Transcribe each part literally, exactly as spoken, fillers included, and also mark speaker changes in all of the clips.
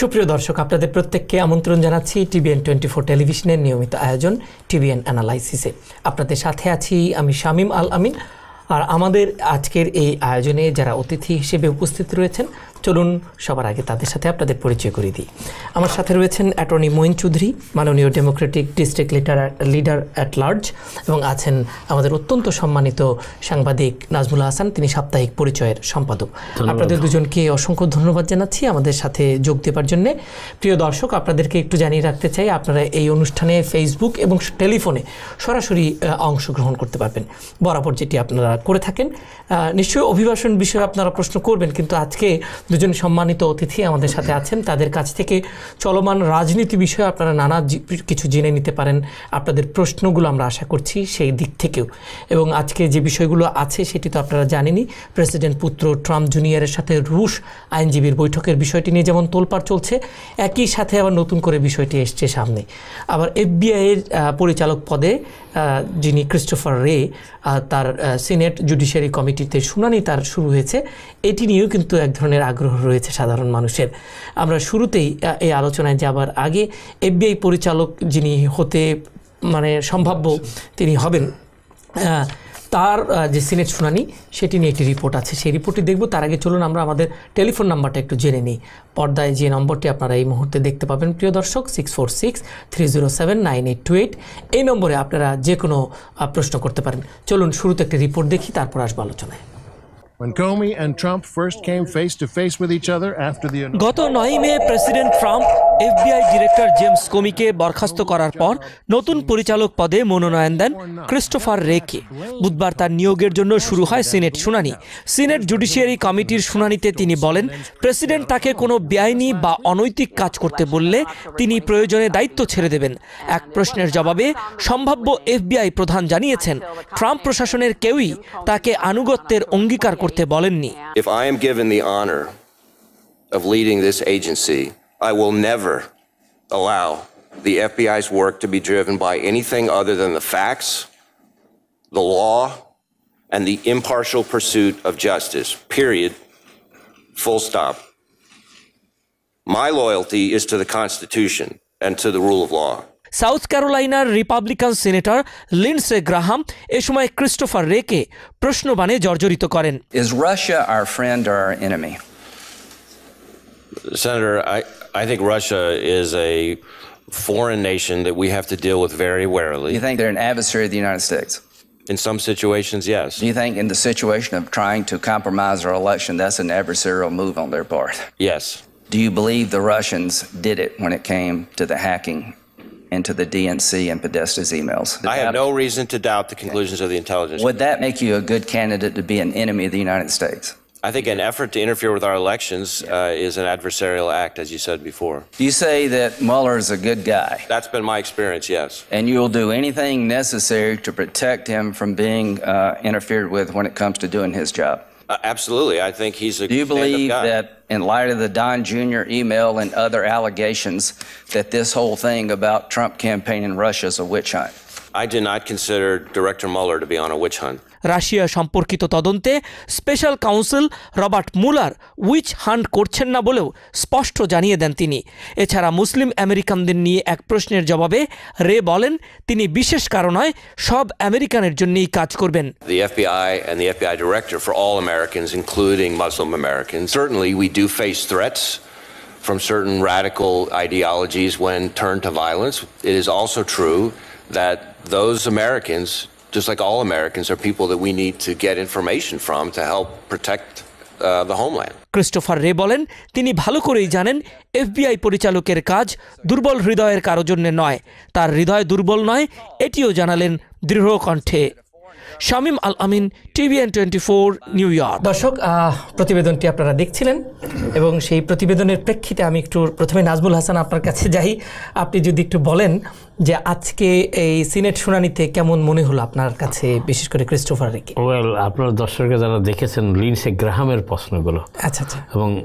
Speaker 1: সুপ্রিয় দর্শক, আপনাদের প্রত্যেককে আমন্ত্রণ জানাচ্ছি টিভিএন টোয়েন্টি ফোর টেলিভিশনের নিয়মিত আয়োজন টিভিএন অ্যানালাইসিসে। আপনাদের সাথে আছি আমি শামীম আল আমিন। আর আমাদের আজকের এই আয়োজনে যারা অতিথি হিসেবে উপস্থিত রয়েছেন, চলুন সবার আগে তাদের সাথে আপনাদের পরিচয় করে দিই। আমার সাথে রয়েছেন অ্যাটর্নি মঈন চৌধুরী, মাননীয় Democratic district leader leader at large, এবং আছেন আমাদের অত্যন্ত সম্মানিত সাংবাদিক নাজমুল হাসান, তিনি সাপ্তাহিক পরিচয়ের সম্পাদক। আপনাদের দুজনকে অসংখ্য ধন্যবাদ জানাচ্ছি আমাদের সাথে যোগ দেওয়ার জন্যে। প্রিয় দর্শক, আপনাদেরকে একটু জানিয়ে রাখতে চাই, আপনারা এই অনুষ্ঠানে ফেসবুক এবং টেলিফোনে সরাসরি অংশগ্রহণ করতে পারবেন, বরাবর যেটি আপনারা করে থাকেন। নিশ্চয়ই অভিবাসন বিষয়ে আপনারা প্রশ্ন করবেন, কিন্তু আজকে দুজন সম্মানিত অতিথি আমাদের সাথে আছেন, তাদের কাছ থেকে চলমান রাজনীতি বিষয়ে আপনারা নানা কিছু জেনে নিতে পারেন। আপনাদের প্রশ্নগুলো আমরা আশা করছি সেই দিক থেকেও। এবং আজকে যে বিষয়গুলো আছে সেটি তো আপনারা জানেনই, প্রেসিডেন্ট পুত্র ট্রাম্প জুনিয়রের সাথে রুশ আইনজীবীর বৈঠকের বিষয়টি নিয়ে যেমন তোলপাড় চলছে, একই সাথে আবার নতুন করে বিষয়টি এসছে সামনে। আবার এফবিআইয়ের পরিচালক পদে যিনি ক্রিস্টোফার রে, তার সিনেট জুডিশিয়ারি কমিটিতে শুনানি তার শুরু হয়েছে, এটি নিয়েও কিন্তু এক ধরনের আগ্রহ রয়েছে সাধারণ মানুষের। আমরা শুরুতেই এই আলোচনায় যাবার আগে এফবিআই পরিচালক যিনি হতে মানে সম্ভাব্য তিনি হবেন, তার যে সিনেট শুনানি সেটি নিয়ে একটি রিপোর্ট আছে, সেই রিপোর্টটি দেখব। তার আগে চলুন আমরা আমাদের টেলিফোন নাম্বারটা একটু জেনে নিই। পর্দায় যে নম্বরটি আপনারা এই মুহূর্তে দেখতে পাবেন প্রিয় দর্শক, six four six three zero seven nine eight two eight, এই নম্বরে আপনারা যে কোনো প্রশ্ন করতে পারেন। চলুন শুরুতে একটি রিপোর্ট দেখি, তারপর আসবো আলোচনায়।
Speaker 2: গত নয় May President Trump FBI director James কোমিকে বরখাস্ত করার পর নতুন পরিচালক পদে মনোনয়ন দেন ক্রিস্টোফার রেকে। বুধবার তার নিয়োগের জন্য শুরু হয় সিনেট শুনানি। সিনেট জুডিশিয়ারি কমিটির শুনানিতে তিনি বলেন, প্রেসিডেন্ট তাকে কোনো বেআইনি বা অনৈতিক কাজ করতে বললে তিনি প্রয়োজনে দায়িত্ব ছেড়ে দেবেন। এক প্রশ্নের জবাবে সম্ভাব্য এফবিআই প্রধান জানিয়েছেন, ট্রাম্প প্রশাসনের কেউই তাকে আনুগত্যের অঙ্গীকার করতে বলেননি।
Speaker 3: If I am given the honor of leading this agency, I will never allow the F B I's work to be driven by anything other than the facts, the law, and the impartial pursuit of justice. Period. Full stop. My loyalty is to the Constitution and to the rule of law.
Speaker 2: South ক্যারোলাইনার Republican senator Lindsey Graham এ সময় Christopher রেকে প্রশ্নবাণে জর্জরিত করেন।
Speaker 4: Is Russia our friend or our enemy?
Speaker 3: Senator, I, I think Russia is a foreign nation that we have to deal with very warily.
Speaker 4: Do you think they're an adversary of the United States?
Speaker 3: In some situations, yes.
Speaker 4: Do you think in the situation of trying to compromise our election, that's an adversarial move on their part?
Speaker 3: Yes.
Speaker 4: Do you believe the Russians did it when it came to the hacking into the D N C and Podesta's emails?
Speaker 3: I have no reason to doubt the conclusions of the intelligence.
Speaker 4: Would that make you a good candidate to be an enemy of the United States?
Speaker 3: I think an effort to interfere with our elections uh, is an adversarial act, as you said before.
Speaker 4: You say that Mueller is a good guy.
Speaker 3: That's been my experience, yes.
Speaker 4: And you'll do anything necessary to protect him from being uh, interfered with when it comes to doing his job?
Speaker 3: Uh, absolutely. I think he's a
Speaker 4: Do you believe
Speaker 3: guy.
Speaker 4: that in light of the Don Junior email and other allegations that this whole thing about Trump campaign in Russia is a witch hunt?
Speaker 3: I do not consider Director Mueller to be on a witch hunt.
Speaker 2: Russia সম্পর্কিত তদন্তে special counsel Robert Mueller witch hunt করছেন না বলেও স্পষ্ট জানিয়ে দেন তিনি। এছাড়া মুসলিম আমেরিকানদের নিয়ে এক প্রশ্নের জবাবে রে বলেন, তিনি বিশেষ কারণে সব আমেরিকানের জন্যই কাজ করবেন।
Speaker 3: The F B I and the F B I director for all Americans, including Muslim Americans. Certainly we do face threats from certain radical ideologies when turned to violence. It is also true that those Americans, just like all Americans, are people that we need to get information from to help protect uh, the homeland.
Speaker 2: Christopher Wray বলেন, তিনি ভালো করেই জানেন FBI পরিচালকের কাজ দুর্বল হৃদয়ের কারো জন্য নয়, তার হৃদয় দুর্বল নয়, এটিও জানালেন দৃঢ় কণ্ঠে। Shamim Al Amin, TVN twenty four, New York.
Speaker 1: দর্শক, প্রতিবেদনটি আপনারা দেখছিলেন এবং সেই প্রতিবেদনের প্রেক্ষিতে আমি একটু প্রথমে নাজমুল হাসান আপনার কাছে যাই। আপনি যদি একটু বলেন যে আজকে এই সিনেট শুনানিতে কেমন মনে হলো আপনার কাছে, বিশেষ করে ক্রিস্টোফার রেকে?
Speaker 5: ওয়েল, আপনার দর্শকরা যারা দেখেছেন লিন্ডসে গ্রাহামের প্রশ্নগুলো,
Speaker 1: আচ্ছা আচ্ছা,
Speaker 5: এবং খুব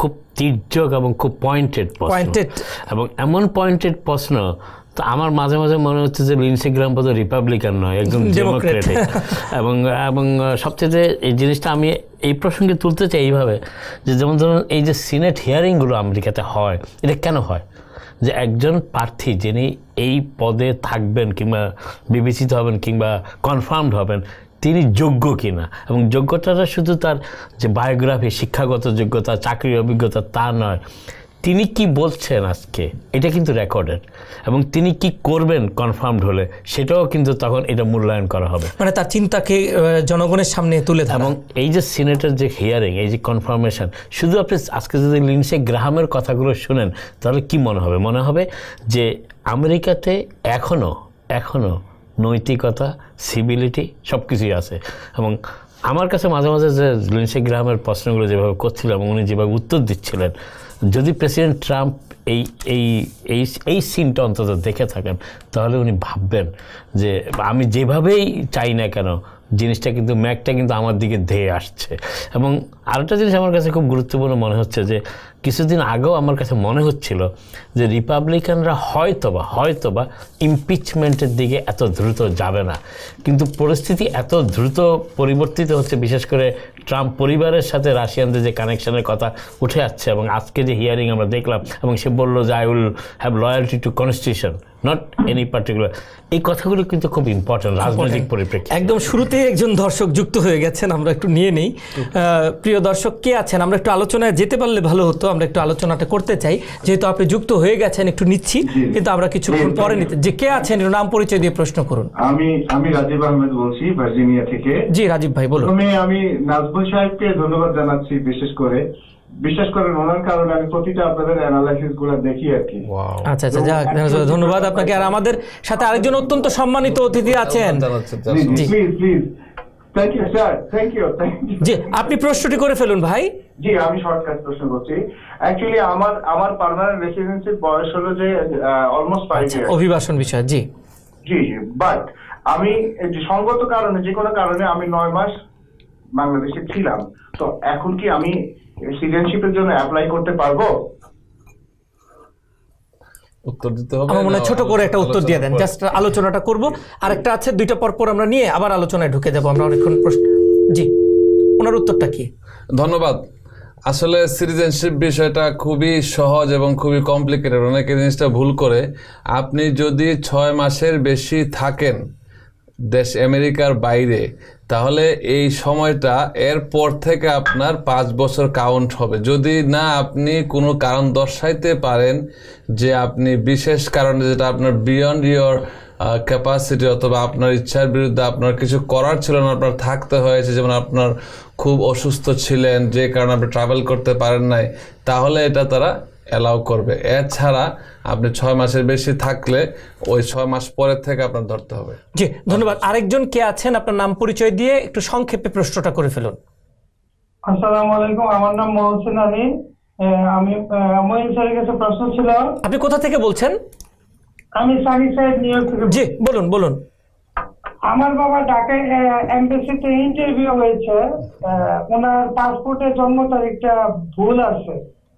Speaker 5: খুব তীর্যক এবং খুব পয়েন্টেড প্রশ্ন, এবং এমন পয়েন্টেড প্রশ্ন তো আমার মাঝে মাঝে মনে হচ্ছে যে লিন্ডসে গ্রাহাম বোধ রিপাবলিকান নয়, একদম ডেমোক্রেটিক। এবং এবং সবচেয়ে এই জিনিসটা আমি এই প্রসঙ্গে তুলতে চাই এইভাবে যে যেমন ধরুন এই যে সিনেট হিয়ারিংগুলো আমেরিকাতে হয়, এটা কেন হয়? যে একজন প্রার্থী যিনি এই পদে থাকবেন কিংবা বিবেচিত হবেন কিংবা কনফার্মড হবেন, তিনি যোগ্য কিনা, এবং যোগ্যতাটা শুধু তার যে বায়োগ্রাফি, শিক্ষাগত যোগ্যতা, চাকরির অভিজ্ঞতা তা নয়, তিনি কি বলছেন আজকে এটা কিন্তু রেকর্ডেড, এবং তিনি কি করবেন কনফার্মড হলে সেটাও কিন্তু তখন এটা মূল্যায়ন করা হবে,
Speaker 1: মানে তার চিন্তাকে জনগণের সামনে তুলে ধরা।
Speaker 5: এবং এই যে সিনেটের যে হিয়ারিং, এই যে কনফার্মেশন, শুধু আপনি আজকে যদি লিন্ডসে গ্রাহামের কথাগুলো শুনেন তাহলে কি মনে হবে? মনে হবে যে আমেরিকাতে এখনও এখনও নৈতিকতা, সিভিলিটি সব কিছুই আছে। এবং আমার কাছে মাঝে মাঝে যে লিন্ডসে গ্রাহামের প্রশ্নগুলো যেভাবে করছিল এবং উনি যেভাবে উত্তর দিচ্ছিলেন, যদি প্রেসিডেন্ট ট্রাম্প এই এই এই এই সিনটা অন্তত দেখে থাকেন তাহলে উনি ভাববেন যে আমি যেভাবেই চাই না কেন জিনিসটা কিন্তু ম্যাকটা কিন্তু আমার দিকে ধেয়ে আসছে। এবং আরেকটা জিনিস আমার কাছে খুব গুরুত্বপূর্ণ মনে হচ্ছে যে কিছুদিন আগেও আমার কাছে মনে হচ্ছিল যে রিপাবলিকানরা হয়তোবা হয়তোবা ইমপিচমেন্টের দিকে এত দ্রুত যাবে না, কিন্তু পরিস্থিতি এত দ্রুত পরিবর্তিত হচ্ছে, বিশেষ করে ট্রাম্প পরিবারের সাথে রাশিয়ানদের যে কানেকশনের কথা উঠে আসছে, এবং আজকে যে হিয়ারিং আমরা দেখলাম এবং সে বললো যে I will have loyalty to constitution not any particular, এই কথাগুলো কিন্তু খুব ইম্পর্টেন্ট রাজনৈতিক পরিপ্রেক্ষিতে।
Speaker 1: একদম শুরুতেই একজন দর্শক যুক্ত হয়ে গেছেন, আমরা একটু নিয়ে নেই। প্রিয় দর্শক কে আছেন? আমরা একটু আলোচনায় যেতে পারলে ভালো হতো, আমরা একটু আলোচনাটা করতে চাই, যেহেতু আপনি যুক্ত হয়ে গেছেন একটু নিচ্ছি, কিন্তু আমরা কিছুক্ষণ পরে নিতে। যে কে আছেন একটু নাম পরিচয় দিয়ে প্রশ্ন করুন।
Speaker 6: আমি আমি রাজীব আহমেদ বলছি ভার্জিনিয়া থেকে।
Speaker 1: জি রাজীব ভাই বলুন।
Speaker 6: প্রথমে আমি নাজবুল সাহেবকে ধন্যবাদ জানাচ্ছি, বিশেষ করে বিশ্বাস করেন ওনার কারণে আমি প্রতিটা আপনাদের অ্যানালাইসিস গুলো দেখি আর কি।
Speaker 1: আচ্ছা আচ্ছা, যাক ধন্যবাদ আপনাকে। আর আমাদের সাথে আরেকজন অত্যন্ত সম্মানিত অতিথি আছেন।
Speaker 6: Please please thank you sir, thank you thank you.
Speaker 1: জি আপনি প্রশ্নটি করে ফেলুন ভাই।
Speaker 6: জি আমি শর্টকাট প্রশ্ন করছি। অ্যাকচুয়ালি আমার আমার পার্মানেন্ট রেসিডেন্সির বয়স হলো যে অলমোস্ট ফাইভ ইয়ার্স।
Speaker 1: অভিবাসন বিষয়। জি
Speaker 6: জি জি বাট আমি সঙ্গত কারণে যে কোনো কারণে আমি নয় মাস বাংলাদেশে ছিলাম, তো এখন কি আমি সিটিজেনশিপের জন্য অ্যাপ্লাই করতে পারবো?
Speaker 7: উত্তর দিতে হবে।
Speaker 1: আমার মনে হয় ছোট করে একটা উত্তর দিয়ে দেন, জাস্ট আলোচনাটা করব। আরেকটা আছে, দুইটা পর পর আমরা নিয়ে আবার আলোচনায় ঢুকে যাব। আমরা অনেকক্ষণ প্রশ্ন। জি ওনার উত্তরটা কি?
Speaker 7: ধন্যবাদ। আসলে সিটিজেনশিপ বিষয়টা খুবই সহজ এবং খুবই কমপ্লিকেটেড। অনেকে জিনিসটা ভুল করে। আপনি যদি ছয় মাসের বেশি থাকেন দেশ আমেরিকার বাইরে, তাহলে এই সময়টা এরপর থেকে আপনার পাঁচ বছর কাউন্ট হবে। যদি না আপনি কোনো কারণ দর্শাইতে পারেন যে আপনি বিশেষ কারণে, যেটা আপনার বিয়ন্ড ইয়োর ক্যাপাসিটি অথবা আপনার ইচ্ছার বিরুদ্ধে আপনার কিছু করার ছিল না, আপনার থাকতে হয়েছে, যেমন আপনার খুব অসুস্থ ছিলেন যে কারণে আপনি ট্রাভেল করতে পারেন নাই, তাহলে এটা তারা অ্যালাউ করবে। এছাড়া আপনি ছয় মাসের বেশি থাকলে ওই ছয় মাস পরের থেকে আপনার ধরতে হবে।
Speaker 1: জি ধন্যবাদ। আরেকজন কে আছেন? আপনার নাম পরিচয় দিয়ে একটু সংক্ষেপে প্রশ্নটা করে ফেলুন।
Speaker 8: আসসালামু আলাইকুম, আমার নাম মহসিন আলী। আমি মহিন স্যারের কাছে প্রশ্ন ছিল।
Speaker 1: আপনি কোথা থেকে বলছেন?
Speaker 8: আমি সানি সাহেব নিউ ইয়র্ক থেকে।
Speaker 1: জি বলুন বলুন।
Speaker 8: আমার বাবা ঢাকায় এমবেসিতে ইন্টারভিউ হয়েছে, ওনার পাসপোর্টের জন্ম তারিখটা ভুল আছে,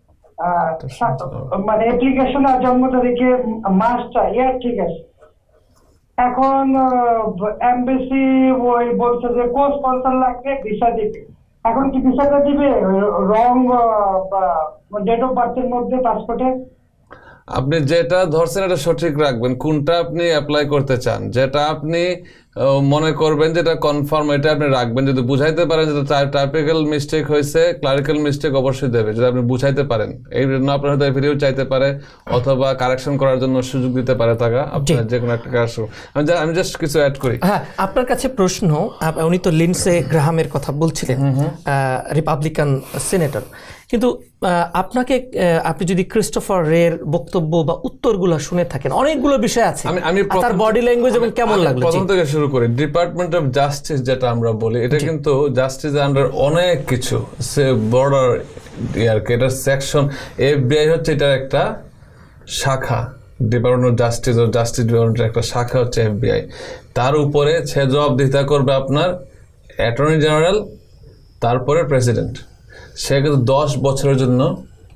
Speaker 8: মানে অ্যাপ্লিকেশন আর জন্ম তারিখে মাসটা ইয়ার ঠিক আছে। এখন এমবেসি ওই বলছে যে কোর্স স্পন্সর লাগবে, ভিসা দিবে। এখন কি ভিসাটা দিবে রং ডেট অফ বার্থের মধ্যে পাসপোর্টে?
Speaker 7: আপনি যেটা ধরছেন এটা সঠিক রাখবেন, কোনটা আপনি অ্যাপ্লাই করতে চান, যেটা আপনি মনে করবেন যেটা কনফার্ম, এটা আপনি রাখবেন। যদি বুঝাইতে পারেন যেটা টাইপিক্যাল মিস্টেক হয়েছে, ক্লারিক্যাল মিস্টেক অবশ্যই দেবে যদি আপনি বুঝাইতে পারেন। এই জন্য আপনার হয়তো ভিডিও চাইতে পারে অথবা কারেকশন করার জন্য সুযোগ দিতে পারে টাকা, আপনার যে কোনো একটা কারেকশন। আমি জাস্ট কিছু অ্যাড করি।
Speaker 1: হ্যাঁ আপনার কাছে প্রশ্ন, উনি তো লিন্ডসে গ্রাহামের কথা বলছিলেন, রিপাবলিকান সিনেটর, কিন্তু আপনাকে আপনি যদি ক্রিস্টোফার রের বক্তব্য বা উত্তরগুলো শুনে থাকেন, অনেকগুলো বিষয় আছে,
Speaker 7: আমি
Speaker 1: তার বডি ল্যাঙ্গুয়েজ এবং কেমন লাগলো?
Speaker 7: প্রথম থেকে শুরু করি। ডিপার্টমেন্ট অফ জাস্টিস যেটা আমরা বলি, এটা কিন্তু জাস্টিস আন্ডার অনেক কিছু, সে বর্ডার আর কি, এটা সেকশন। এফবিআই হচ্ছে এটার একটা শাখা, ডিপার্টমেন্ট অফ জাস্টিস ও জাস্টিস ডিপার্টমেন্টের একটা শাখা হচ্ছে এফবিআই। তার উপরে সে জবাবদিহিতা করবে আপনার অ্যাটর্নি জেনারেল, তারপরে প্রেসিডেন্ট। সে কিন্তু দশ বছরের জন্য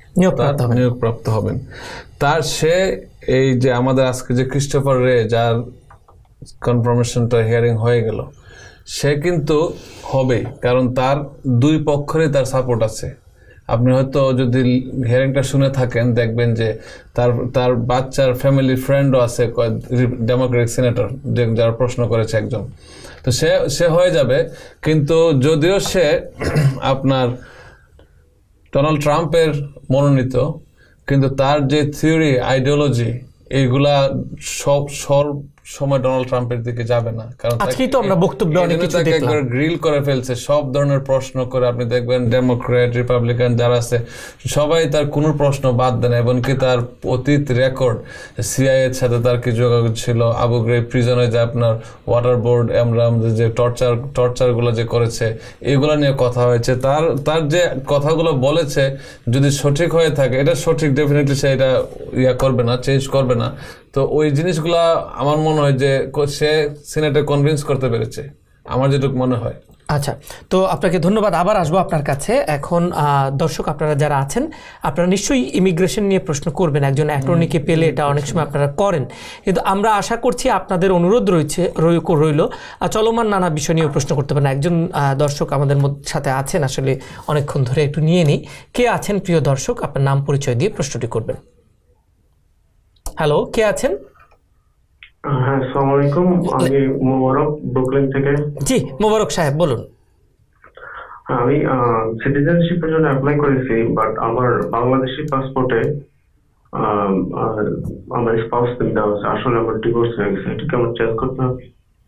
Speaker 1: নিয়োগপ্রাপ্ত হবেন।
Speaker 7: নিয়োগপ্রাপ্ত হবেন। তার সে এই যে আমাদের আজকে যে ক্রিস্টোফার রে যার কনফার্মেশনটা হিয়ারিং হয়ে গেল, সে কিন্তু হবেই, কারণ তার দুই পক্ষেরই তার সাপোর্ট আছে। আপনি হয়তো যদি হিয়ারিংটা শুনে থাকেন দেখবেন যে তার তার বাচ্চার ফ্যামিলি ফ্রেন্ডও আছে ডেমোক্রেটিক সিনেটর, যারা প্রশ্ন করেছে একজন। তো সে সে হয়ে যাবে, কিন্তু যদিও সে আপনার ডোনাল্ড ট্রাম্পের মনোনীত, কিন্তু তার যে থিওরি আইডিওলজি এইগুলা সব সব সময় ডোনাল্ড ট্রাম্পের দিকে যাবে না, কারণ
Speaker 1: আজকেই তো আমরা বক্তব্যে অনেক কিছু
Speaker 7: তাকে
Speaker 1: দেখলাম।
Speaker 7: একবার গ্রিল করে ফেলছে, সব ধরনের প্রশ্ন করে। আপনি দেখবেন ডেমোক্রেট রিপাবলিকান যারা আছে সবাই তার কোনো প্রশ্ন বাদ দেন, এমনকি তার অতীত রেকর্ড, সিআইএ এর সাথে তার কি যোগাযোগ ছিল, আবু গ্রেব প্রিজনে যে আপনার ওয়াটার বোর্ড আমরা আমাদের যে টর্চার টর্চারগুলো যে করেছে এগুলো নিয়ে কথা হয়েছে। তার তার যে কথাগুলো বলেছে যদি সঠিক হয়ে থাকে, এটা সঠিক, ডেফিনেটলি সে এটা ইয়া করবে না, চেঞ্জ করবে না। তো ওই জিনিসগুলা আমার মনে হয় যে সে সিনেটে কনভিন্স করতে পেরেছে, আমার যেটুকু মনে হয়।
Speaker 1: আচ্ছা, তো আপনাকে ধন্যবাদ। আবার আসবো আপনার কাছে। এখন দর্শক আপনারা যারা আছেন, আপনারা নিশ্চয়ই ইমিগ্রেশন নিয়ে প্রশ্ন করবেন, একজন অ্যাটর্নিকে পেলে এটা অনেক সময় আপনারা করেন, কিন্তু আমরা আশা করছি আপনাদের অনুরোধ রয়েছে রইল চলমান নানা বিষয় নিয়েও প্রশ্ন করতে পারেন। একজন দর্শক আমাদের সাথে আছেন, আসলে অনেকক্ষণ ধরে একটু নিয়ে নিই। কে আছেন প্রিয় দর্শক? আপনার নাম পরিচয় দিয়ে প্রশ্নটি করবেন। হ্যালো, কে আছেন?
Speaker 9: হ্যাঁ, আসসালামু আলাইকুম, আমি মোবারক ব্রুকলিন থেকে।
Speaker 1: জি মোবারক সাহেব বলুন।
Speaker 9: আমি সিটিজেনশিপের জন্য অ্যাপ্লাই করেছি, বাট আমার বাংলাদেশি পাসপোর্টে আমার স্পাউস নেম দেওয়া আছে। আসলে আমার ডিভোর্স হয়ে গেছে, এটা কেমন চেঞ্জ করতে হবে?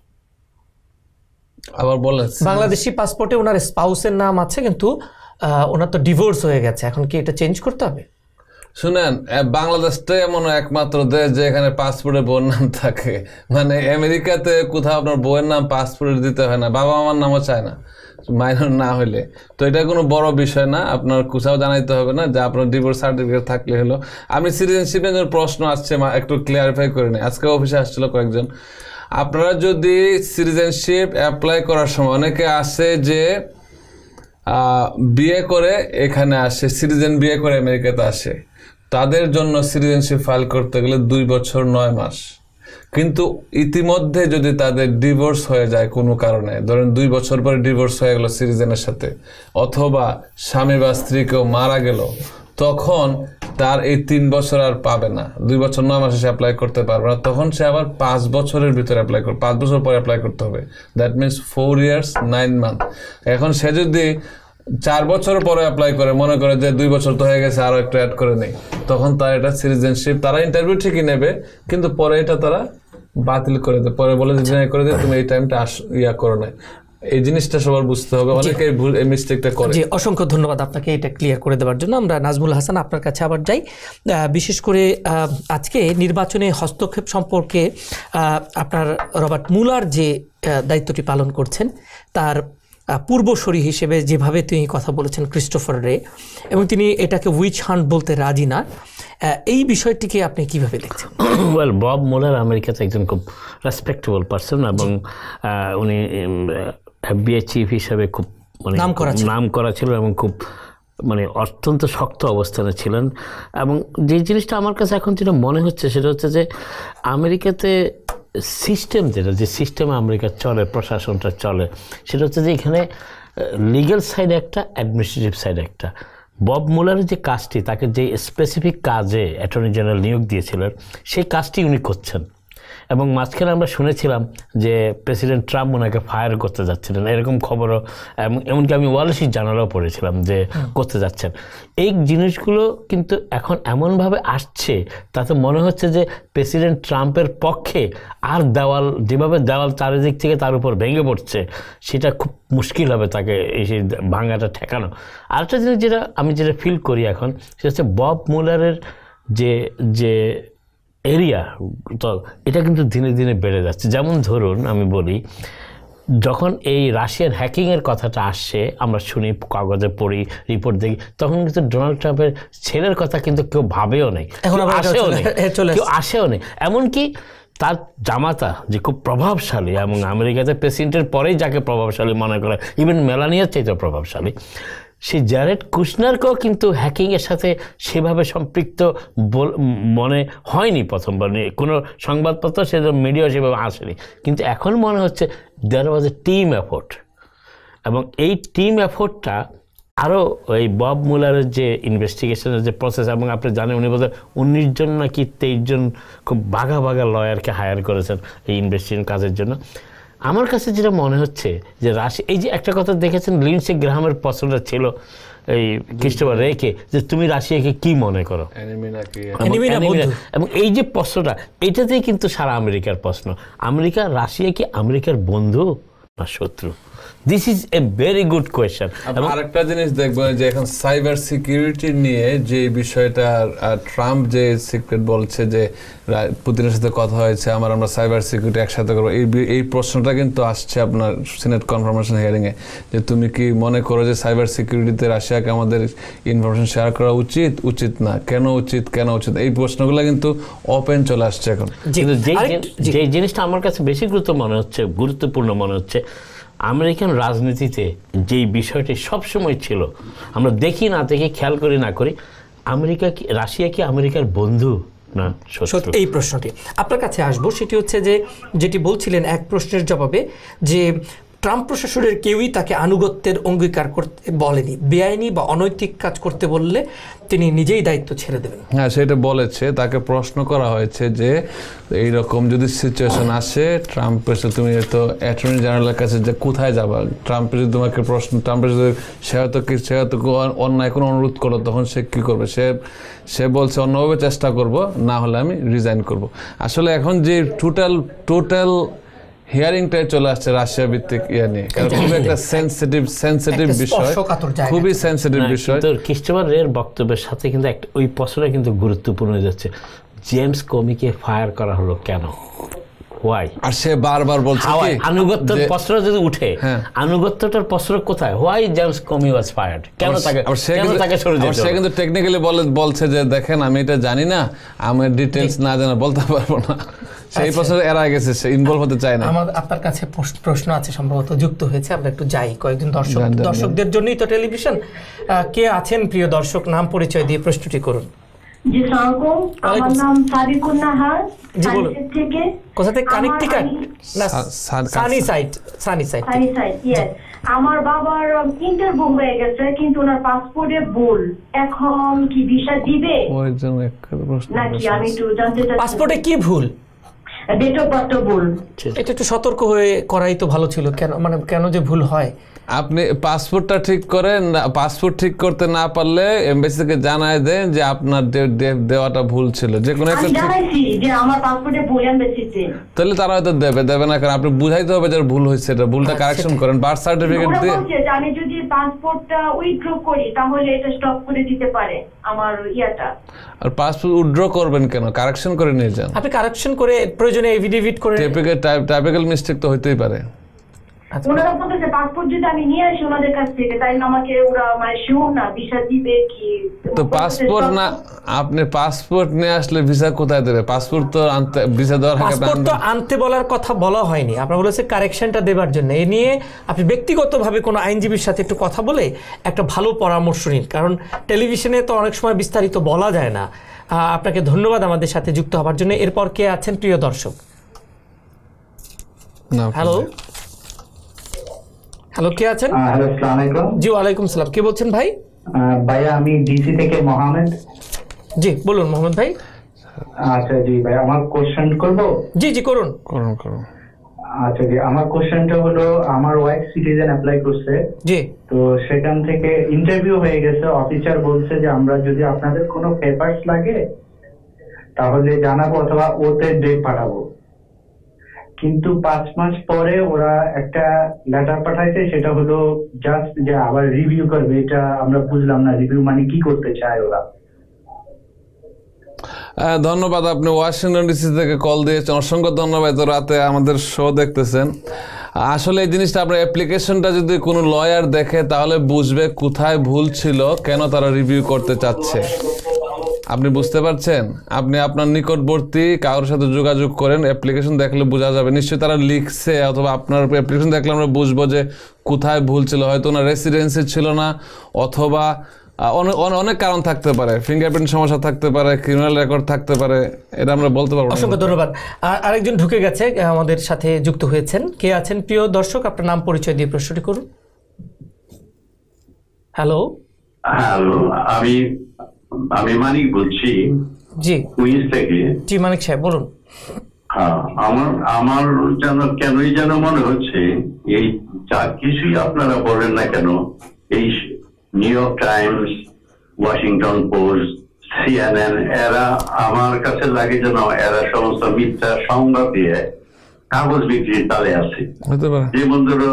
Speaker 7: আবার বলেন।
Speaker 1: বাংলাদেশি পাসপোর্টে ওনার স্পাউসের নাম আছে, কিন্তু ওনার তো ডিভোর্স হয়ে গেছে, এখন কি এটা চেঞ্জ করতে হবে?
Speaker 7: শুনেন, বাংলাদেশটাই এমন একমাত্র দেশ যে এখানে পাসপোর্টে বউয়ের নাম থাকে। মানে আমেরিকাতে কোথাও আপনার বউয়ের নাম পাসপোর্টে দিতে হয় না, বাবা মামার নামও চায় না মাইনর না হইলে। তো এটা কোনো বড় বিষয় না, আপনার কোথাও জানাইতে হবে না যে আপনার ডিভোর্স সার্টিফিকেট থাকলে হলো। আমি সিটিজেনশিপের জন্য প্রশ্ন আসছে, একটু ক্লিয়ারিফাই করে নিই। আজকে অফিসে আসছিল কয়েকজন। আপনারা যদি সিটিজেনশিপ অ্যাপ্লাই করার সময়, অনেকে আসে যে বিয়ে করে এখানে আসে, সিটিজেন বিয়ে করে আমেরিকাতে আসে, তাদের জন্য সিটিজেনশিপ ফাইল করতে গেলে দুই বছর নয় মাস। কিন্তু ইতিমধ্যে যদি তাদের ডিভোর্স হয়ে যায় কোনো কারণে, ধরেন দুই বছর পরে ডিভোর্স হয়ে গেল সিটিজেনের সাথে, অথবা স্বামী বা স্ত্রী কেউ মারা গেল, তখন তার এই তিন বছর আর পাবে না, দুই বছর নয় মাসে সে অ্যাপ্লাই করতে পারবে না। তখন সে আবার পাঁচ বছরের ভিতরে অ্যাপ্লাই করবে, পাঁচ বছর পরে অ্যাপ্লাই করতে হবে। That means four years nine month. এখন সে যদি চার বছর পরে অ্যাপ্লাই করে, মনে করে যে দুই বছর তো হয়ে গেছে আরো একটু অ্যাড করে নেই, তখন তার এটা সিটিজেনশিপ, তারা ইন্টারভিউ ঠিকই নেবে, কিন্তু পরে এটা তারা বাতিল করে দেয়, পরে বলে যে করে দেয় তুমি এই টাইমটা ইয়া করো না। এই জিনিসটা সবার বুঝতে হবে, অনেকে ভুল এই মিস্টেকটা করে।
Speaker 1: জি, অসংখ্য ধন্যবাদ আপনাকে এটা ক্লিয়ার করে দেওয়ার জন্য। আমরা নাজমুল হাসান আপনার কাছে আবার যাই। বিশেষ করে আজকে নির্বাচনে হস্তক্ষেপ সম্পর্কে আপনার রবার্ট মুলার যে দায়িত্বটি পালন করছেন, তার পূর্বসরী হিসেবে যেভাবে তিনি কথা বলেছেন ক্রিস্টোফার রে, এবং তিনি এটাকে উইচ হান্ট বলতে রাজি না, এই বিষয়টিকে আপনি কিভাবে দেখছেন?
Speaker 5: ওয়েল, বব মুলার আমেরিকাতে একজন খুব রেসপেক্টেবল পারসন, এবং উনি এফবিআই চিফ হিসেবে খুব মানে নাম করা ছিল, এবং খুব মানে অত্যন্ত শক্ত অবস্থানে ছিলেন। এবং যে জিনিসটা আমার কাছে এখন যেটা মনে হচ্ছে সেটা হচ্ছে যে আমেরিকাতে সিস্টেম, যেটা যে সিস্টেমে আমেরিকা চলে, প্রশাসনটা চলে, সেটা হচ্ছে যে এখানে লিগ্যাল সাইড একটা, অ্যাডমিনিস্ট্রেটিভ সাইড একটা। বব মুলারের যে কাজটি, তাকে যে স্পেসিফিক কাজে অ্যাটর্নি জেনারেল নিয়োগ দিয়েছিলেন, সেই কাজটি উনি করছেন। এবং মাঝখানে আমরা শুনেছিলাম যে প্রেসিডেন্ট ট্রাম্প ওনাকে ফায়ার করতে যাচ্ছিলেন, এরকম খবরও, এমনকি আমি ওয়াল স্ট্রিট জার্নালও পড়েছিলাম যে করতে যাচ্ছেন। এই জিনিসগুলো কিন্তু এখন এমনভাবে আসছে, তাতে মনে হচ্ছে যে প্রেসিডেন্ট ট্রাম্পের পক্ষে আর দেওয়াল, যেভাবে দেওয়াল চারিদিক থেকে তার উপর ভেঙে পড়ছে, সেটা খুব মুশকিল হবে তাকে এই সেই ভাঙাটা ঠেকানো। আরেকটা জিনিস যেটা আমি যেটা ফিল করি এখন, সেটা হচ্ছে বব মুলারের যে যে এরিয়া, তো এটা কিন্তু দিনে দিনে বেড়ে যাচ্ছে। যেমন ধরুন আমি বলি, যখন এই রাশিয়ান হ্যাকিংয়ের কথাটা আসছে, আমরা শুনি, কাগজে পড়ি, রিপোর্ট দেখি, তখন কিন্তু ডোনাল্ড ট্রাম্পের ছেলের কথা কিন্তু কেউ ভাবেও নেই, আসেও নেই, কেউ আসেও নেই। এমনকি তার জামাতা যে খুব প্রভাবশালী, এবং আমেরিকাতে প্রেসিডেন্টের পরেই যাকে প্রভাবশালী মনে করে, ইভেন মেলানিয়ার চাইতে প্রভাবশালী, সেই জ্যারেড কুশনারকেও কিন্তু হ্যাকিংয়ের সাথে সেভাবে সম্পৃক্ত মনে হয়নি প্রথমবার, কোনো সংবাদপত্র সে মিডিয়া সেভাবে আসেনি, কিন্তু এখন মনে হচ্ছে দেয়ার ওয়াজ এ টিম এফোর্ট। এবং এই টিম এফোর্টটা আরও ওই বব মুলারের যে ইনভেস্টিগেশনের যে প্রসেস, এবং আপনি জানেন উনি বোধহয় উনিশ জন নাকি তেইশ জন খুব বাঘা বাঘা লয়ারকে হায়ার করেছেন এই ইনভেস্টিগেশন কাজের জন্য। আমার কাছে যেটা মনে হচ্ছে যে রাশিয়া, এই যে একটা কথা দেখেছেন লিন্ডসে গ্রাহামের প্রশ্নটা ছিল এই ক্রিস্টোফার রেকে যে তুমি রাশিয়াকে কি মনে করো, এবং এই যে প্রশ্নটা এটাতেই কিন্তু সারা আমেরিকার প্রশ্ন, আমেরিকা রাশিয়া কি আমেরিকার বন্ধু না শত্রু? This is a very good question.
Speaker 7: এবং আরেকটা জিনিস দেখবেন যে এখন সাইবার সিকিউরিটি নিয়ে যে বিষয়টা ট্রাম্প যে সিক্রেট বলছে যে পুতিনের সাথে কথা হয়েছে, আমার আমরা সাইবার সিকিউরিটি একসাথে করবো, এই এই প্রশ্নটা কিন্তু আসছে আপনার সিনেট কনফার্মেশন হিয়ারিংয়ে, যে তুমি কি মনে করো যে সাইবার সিকিউরিটিতে রাশিয়াকে আমাদের ইনফরমেশন শেয়ার করা উচিত, উচিত না, কেন উচিত, কেন উচিত, এই প্রশ্নগুলো কিন্তু ওপেন চলে আসছে এখন।
Speaker 5: কিন্তু যে জিনিসটা আমার কাছে বেশি গুরুত্ব মনে হচ্ছে গুরুত্বপূর্ণ মনে হচ্ছে আমেরিকান রাজনীতিতে যেই বিষয়টি সবসময় ছিল, আমরা দেখি না দেখি খেয়াল করি না করি, আমেরিকা কি রাশিয়া কি আমেরিকার বন্ধু না শত্রু?
Speaker 1: এই প্রশ্নটি আপনার কাছে আসবো, সেটি হচ্ছে যে যেটি বলছিলেন এক প্রশ্নের জবাবে যে ট্রাম্প প্রশাসনের কেউই তাকে আনুগত্যের অঙ্গীকার করতে বলেনি, বেআইনি বা অনৈতিক কাজ করতে বললে তিনি নিজেই দায়িত্ব ছেড়ে দেবেন।
Speaker 7: হ্যাঁ, সেটা বলেছে। তাকে প্রশ্ন করা হয়েছে যে এইরকম যদি সিচুয়েশন আসে, ট্রাম্পের সাথে তুমি তো অ্যাটর্নি জেনারেলের কাছে যে কোথায় যাবা, ট্রাম্পের যদি তোমাকে প্রশ্ন, ট্রাম্পের যদি সে হয়তো কি সে হয়তো অন্যায় কোনো অনুরোধ করলো, তখন সে কী করবে? সে সে বলছে অন্যভাবে চেষ্টা করব, না হলে আমি রিজাইন করব। আসলে এখন যে টোটাল টোটাল হিয়ারিংটাই চলে আসছে রাশিয়া ভিত্তিক ইয়ে নিয়ে, কারণ খুবই একটা সেন্সিটিভ সেন্সিটিভ বিষয়, খুবই সেন্সিটিভ বিষয়।
Speaker 5: তো ক্রিস্টোফার রের বক্তব্যের সাথে কিন্তু একটা ওই প্রশ্নটা কিন্তু গুরুত্বপূর্ণ হয়ে যাচ্ছে, জেমস কমিকে ফায়ার করা হলো কেন, হোয়াই?
Speaker 7: আর সে বারবার বলছে কি
Speaker 5: আনুগত্যের প্রশ্ন যদি উঠে, আনুগত্যটার প্রশ্ন কোথায়, why James Comey was fired, কেন তাকে কেন তাকে সরে যেতে হবে?
Speaker 7: সে কিন্তু টেকনিক্যালি বলে বলছে যে দেখেন আমি এটা জানি না, আমি ডিটেইলস না জানা বলতে পারবো না। সেই প্রশ্ন এরা গেছে, সে ইনভলভ হতে চায় না।
Speaker 1: আমার আপনার কাছে প্রশ্ন আছে, সম্ভবত যুক্ত হয়েছে, আমরা একটু যাই কয়েকজন দর্শক দর্শকদের জন্যই তো টেলিভিশন। কে আছেন প্রিয় দর্শক, নাম পরিচয় দিয়ে প্রশ্নটি করুন।
Speaker 10: জি সালাম, আমার নাম সাদিকুন নাহার,
Speaker 1: জি বলুন।
Speaker 10: থেকে
Speaker 1: কোথা থেকে? কানেক্টিকাট না Sunnyside? Sunnyside,
Speaker 10: Sunnyside, yes. আমার বাবার ইন্টারভিউ হয়ে গেছে, কিন্তু ওনার পাসপোর্টে ভুল, এখন কি ভিসা দিবে নাকি আমি একটু জানতে চাই।
Speaker 1: পাসপোর্টে কি ভুল?
Speaker 10: ডেট অফ বার্থ ভুল।
Speaker 1: এটা একটু সতর্ক হয়ে করাই তো ভালো ছিল, কেন মানে কেন যে ভুল হয়?
Speaker 7: আপনি পাসপোর্টটা ঠিক করেন, পাসপোর্ট ঠিক করতে না পারলে এমবাসিকে জানায় দেন যে আপনার দেওয়াটা ভুল ছিল, যে কোনো একটা, তাহলে তারা হয়তো দেবে দেবে না, কারণ আপনি বুঝাইতে হবে যে ভুল হয়েছে, এটা ভুলটা কারেকশন করেন। বার্থ সার্টিফিকেট দিয়ে
Speaker 10: আমি যদি পাসপোর্টটা উইথড্র করি তাহলে এটা স্টপ করে দিতে পারে আমার ইয়াটা।
Speaker 7: আর পাসপোর্ট উইথড্র করবেন কেন? কারেকশন করে নিয়ে যান।
Speaker 1: আপনি কারেকশন করে প্রয়োজনে এফিডেভিট করে,
Speaker 7: টাইপিক্যাল টাইপিক্যাল মিস্টেক তো হইতেই পারে।
Speaker 10: ওনারা বলতেছে পাসপোর্ট যদি আমি নিয়ে আসি ওনাদের কাছ থেকে, তাই আমাকে ওরা মানে শিওর না ভিসা দিবে কি।
Speaker 7: তো পাসপোর্ট না, আপনি পাসপোর্ট নিয়ে আসলে ভিসা কোথায় দেবে? পাসপোর্ট তো আনতে, ভিসা দেওয়ার আগে
Speaker 1: পাসপোর্ট তো আনতে বলার কথা বলা হয়নি, আপনারা বলেছে কারেকশনটা দেবার জন্য। এই নিয়ে আপনি ব্যক্তিগতভাবে কোনো আইনজীবীর সাথে একটু কথা বলে একটা ভালো পরামর্শ নিন, কারণ টেলিভিশনে তো অনেক সময় বিস্তারিত বলা যায় না। আপনাকে ধন্যবাদ আমাদের সাথে যুক্ত হওয়ার জন্য। এরপর কে আছেন প্রিয় দর্শক? হ্যালো হ্যালো কে আছেন?
Speaker 11: হ্যালো, আসসালামু আলাইকুম।
Speaker 1: জি ওয়ালাইকুম সালাম। কে বলছেন ভাই?
Speaker 11: ভাইয়া আমি ডিসি থেকে মোহাম্মদ।
Speaker 1: জি বলুন মোহাম্মদ ভাই।
Speaker 11: আচ্ছা জি ভাই, আমার কোশ্চেন করব?
Speaker 1: জি জি করুন
Speaker 7: করুন করুন।
Speaker 11: আচ্ছা জি, আমার কোশ্চেনটা হলো আমার ওয়াইফ সিটিজেন অ্যাপ্লাই করছে,
Speaker 1: জি,
Speaker 11: তো সেখান থেকে ইন্টারভিউ হয়ে গেছে, অফিসার বলছে যে আমরা যদি আপনাদের কোনো পেপারস লাগে তাহলে জানাবো অথবা ওতে ডেট পাঠাবো, কিন্তু পাঁচ মাস পরে ওরা একটা লেটার পাঠাইছে, সেটা হলো জাস্ট যে আবার রিভিউ করবে। এটা আমরা বুঝলাম না, রিভিউ মানে কি করতে চায় ওরা।
Speaker 7: ধন্যবাদ, আপনি ওয়াশিংটন ডিসি থেকে কল দিয়েছেন, অসংখ্য ধন্যবাদ। রাতে আমাদের শো দেখতেছেন। আসলে এই জিনিসটা আপনার অ্যাপ্লিকেশনটা যদি কোনো লয়ার দেখে তাহলে বুঝবে কোথায় ভুল ছিল, কেন তারা রিভিউ করতে চাচ্ছে। আপনি বুঝতে পারছেন? আপনি আপনার নিকটবর্তী কারোর সাথে যোগাযোগ করেন, অ্যাপ্লিকেশন দেখলে বোঝা যাবে নিশ্চয়ই তারা লিখছে, অথবা আপনার অ্যাপ্লিকেশন দেখলে আমরা বুঝবো যে কোথায় ভুল ছিল। হয়তো ওনার রেসিডেন্সি ছিল না, অথবা অনেক অনেক কারণ থাকতে পারে, ফিঙ্গারপ্রিন্ট সমস্যা থাকতে পারে, ক্রিমিনাল রেকর্ড থাকতে পারে, এটা আমরা বলতে পারবো না।
Speaker 1: অসংখ্য ধন্যবাদ। আর আরেকজন ঢুকে গেছে, আমাদের সাথে যুক্ত হয়েছেন। কে আছেন প্রিয় দর্শক? আপনার নাম পরিচয় দিয়ে প্রশ্নটি করুন। হ্যালো
Speaker 12: হ্যালো, আমি আমি মানিক বলছি।
Speaker 1: জি
Speaker 12: কুইন্স থেকে।
Speaker 1: জি মানিক সাহেব বলুন।
Speaker 12: হ্যাঁ, আমার আমার যেন কেনই যেন মনে হচ্ছে এই যা কিছুই আপনারা বলেন না কেন, এই New York Times, Washington Post, CNN, এরা আমার কাছে লাগে যেন এরা সমস্ত মিথ্যা সংবাদ দিয়ে কাগজ বিক্রির তালে আছে। যেমন ধরো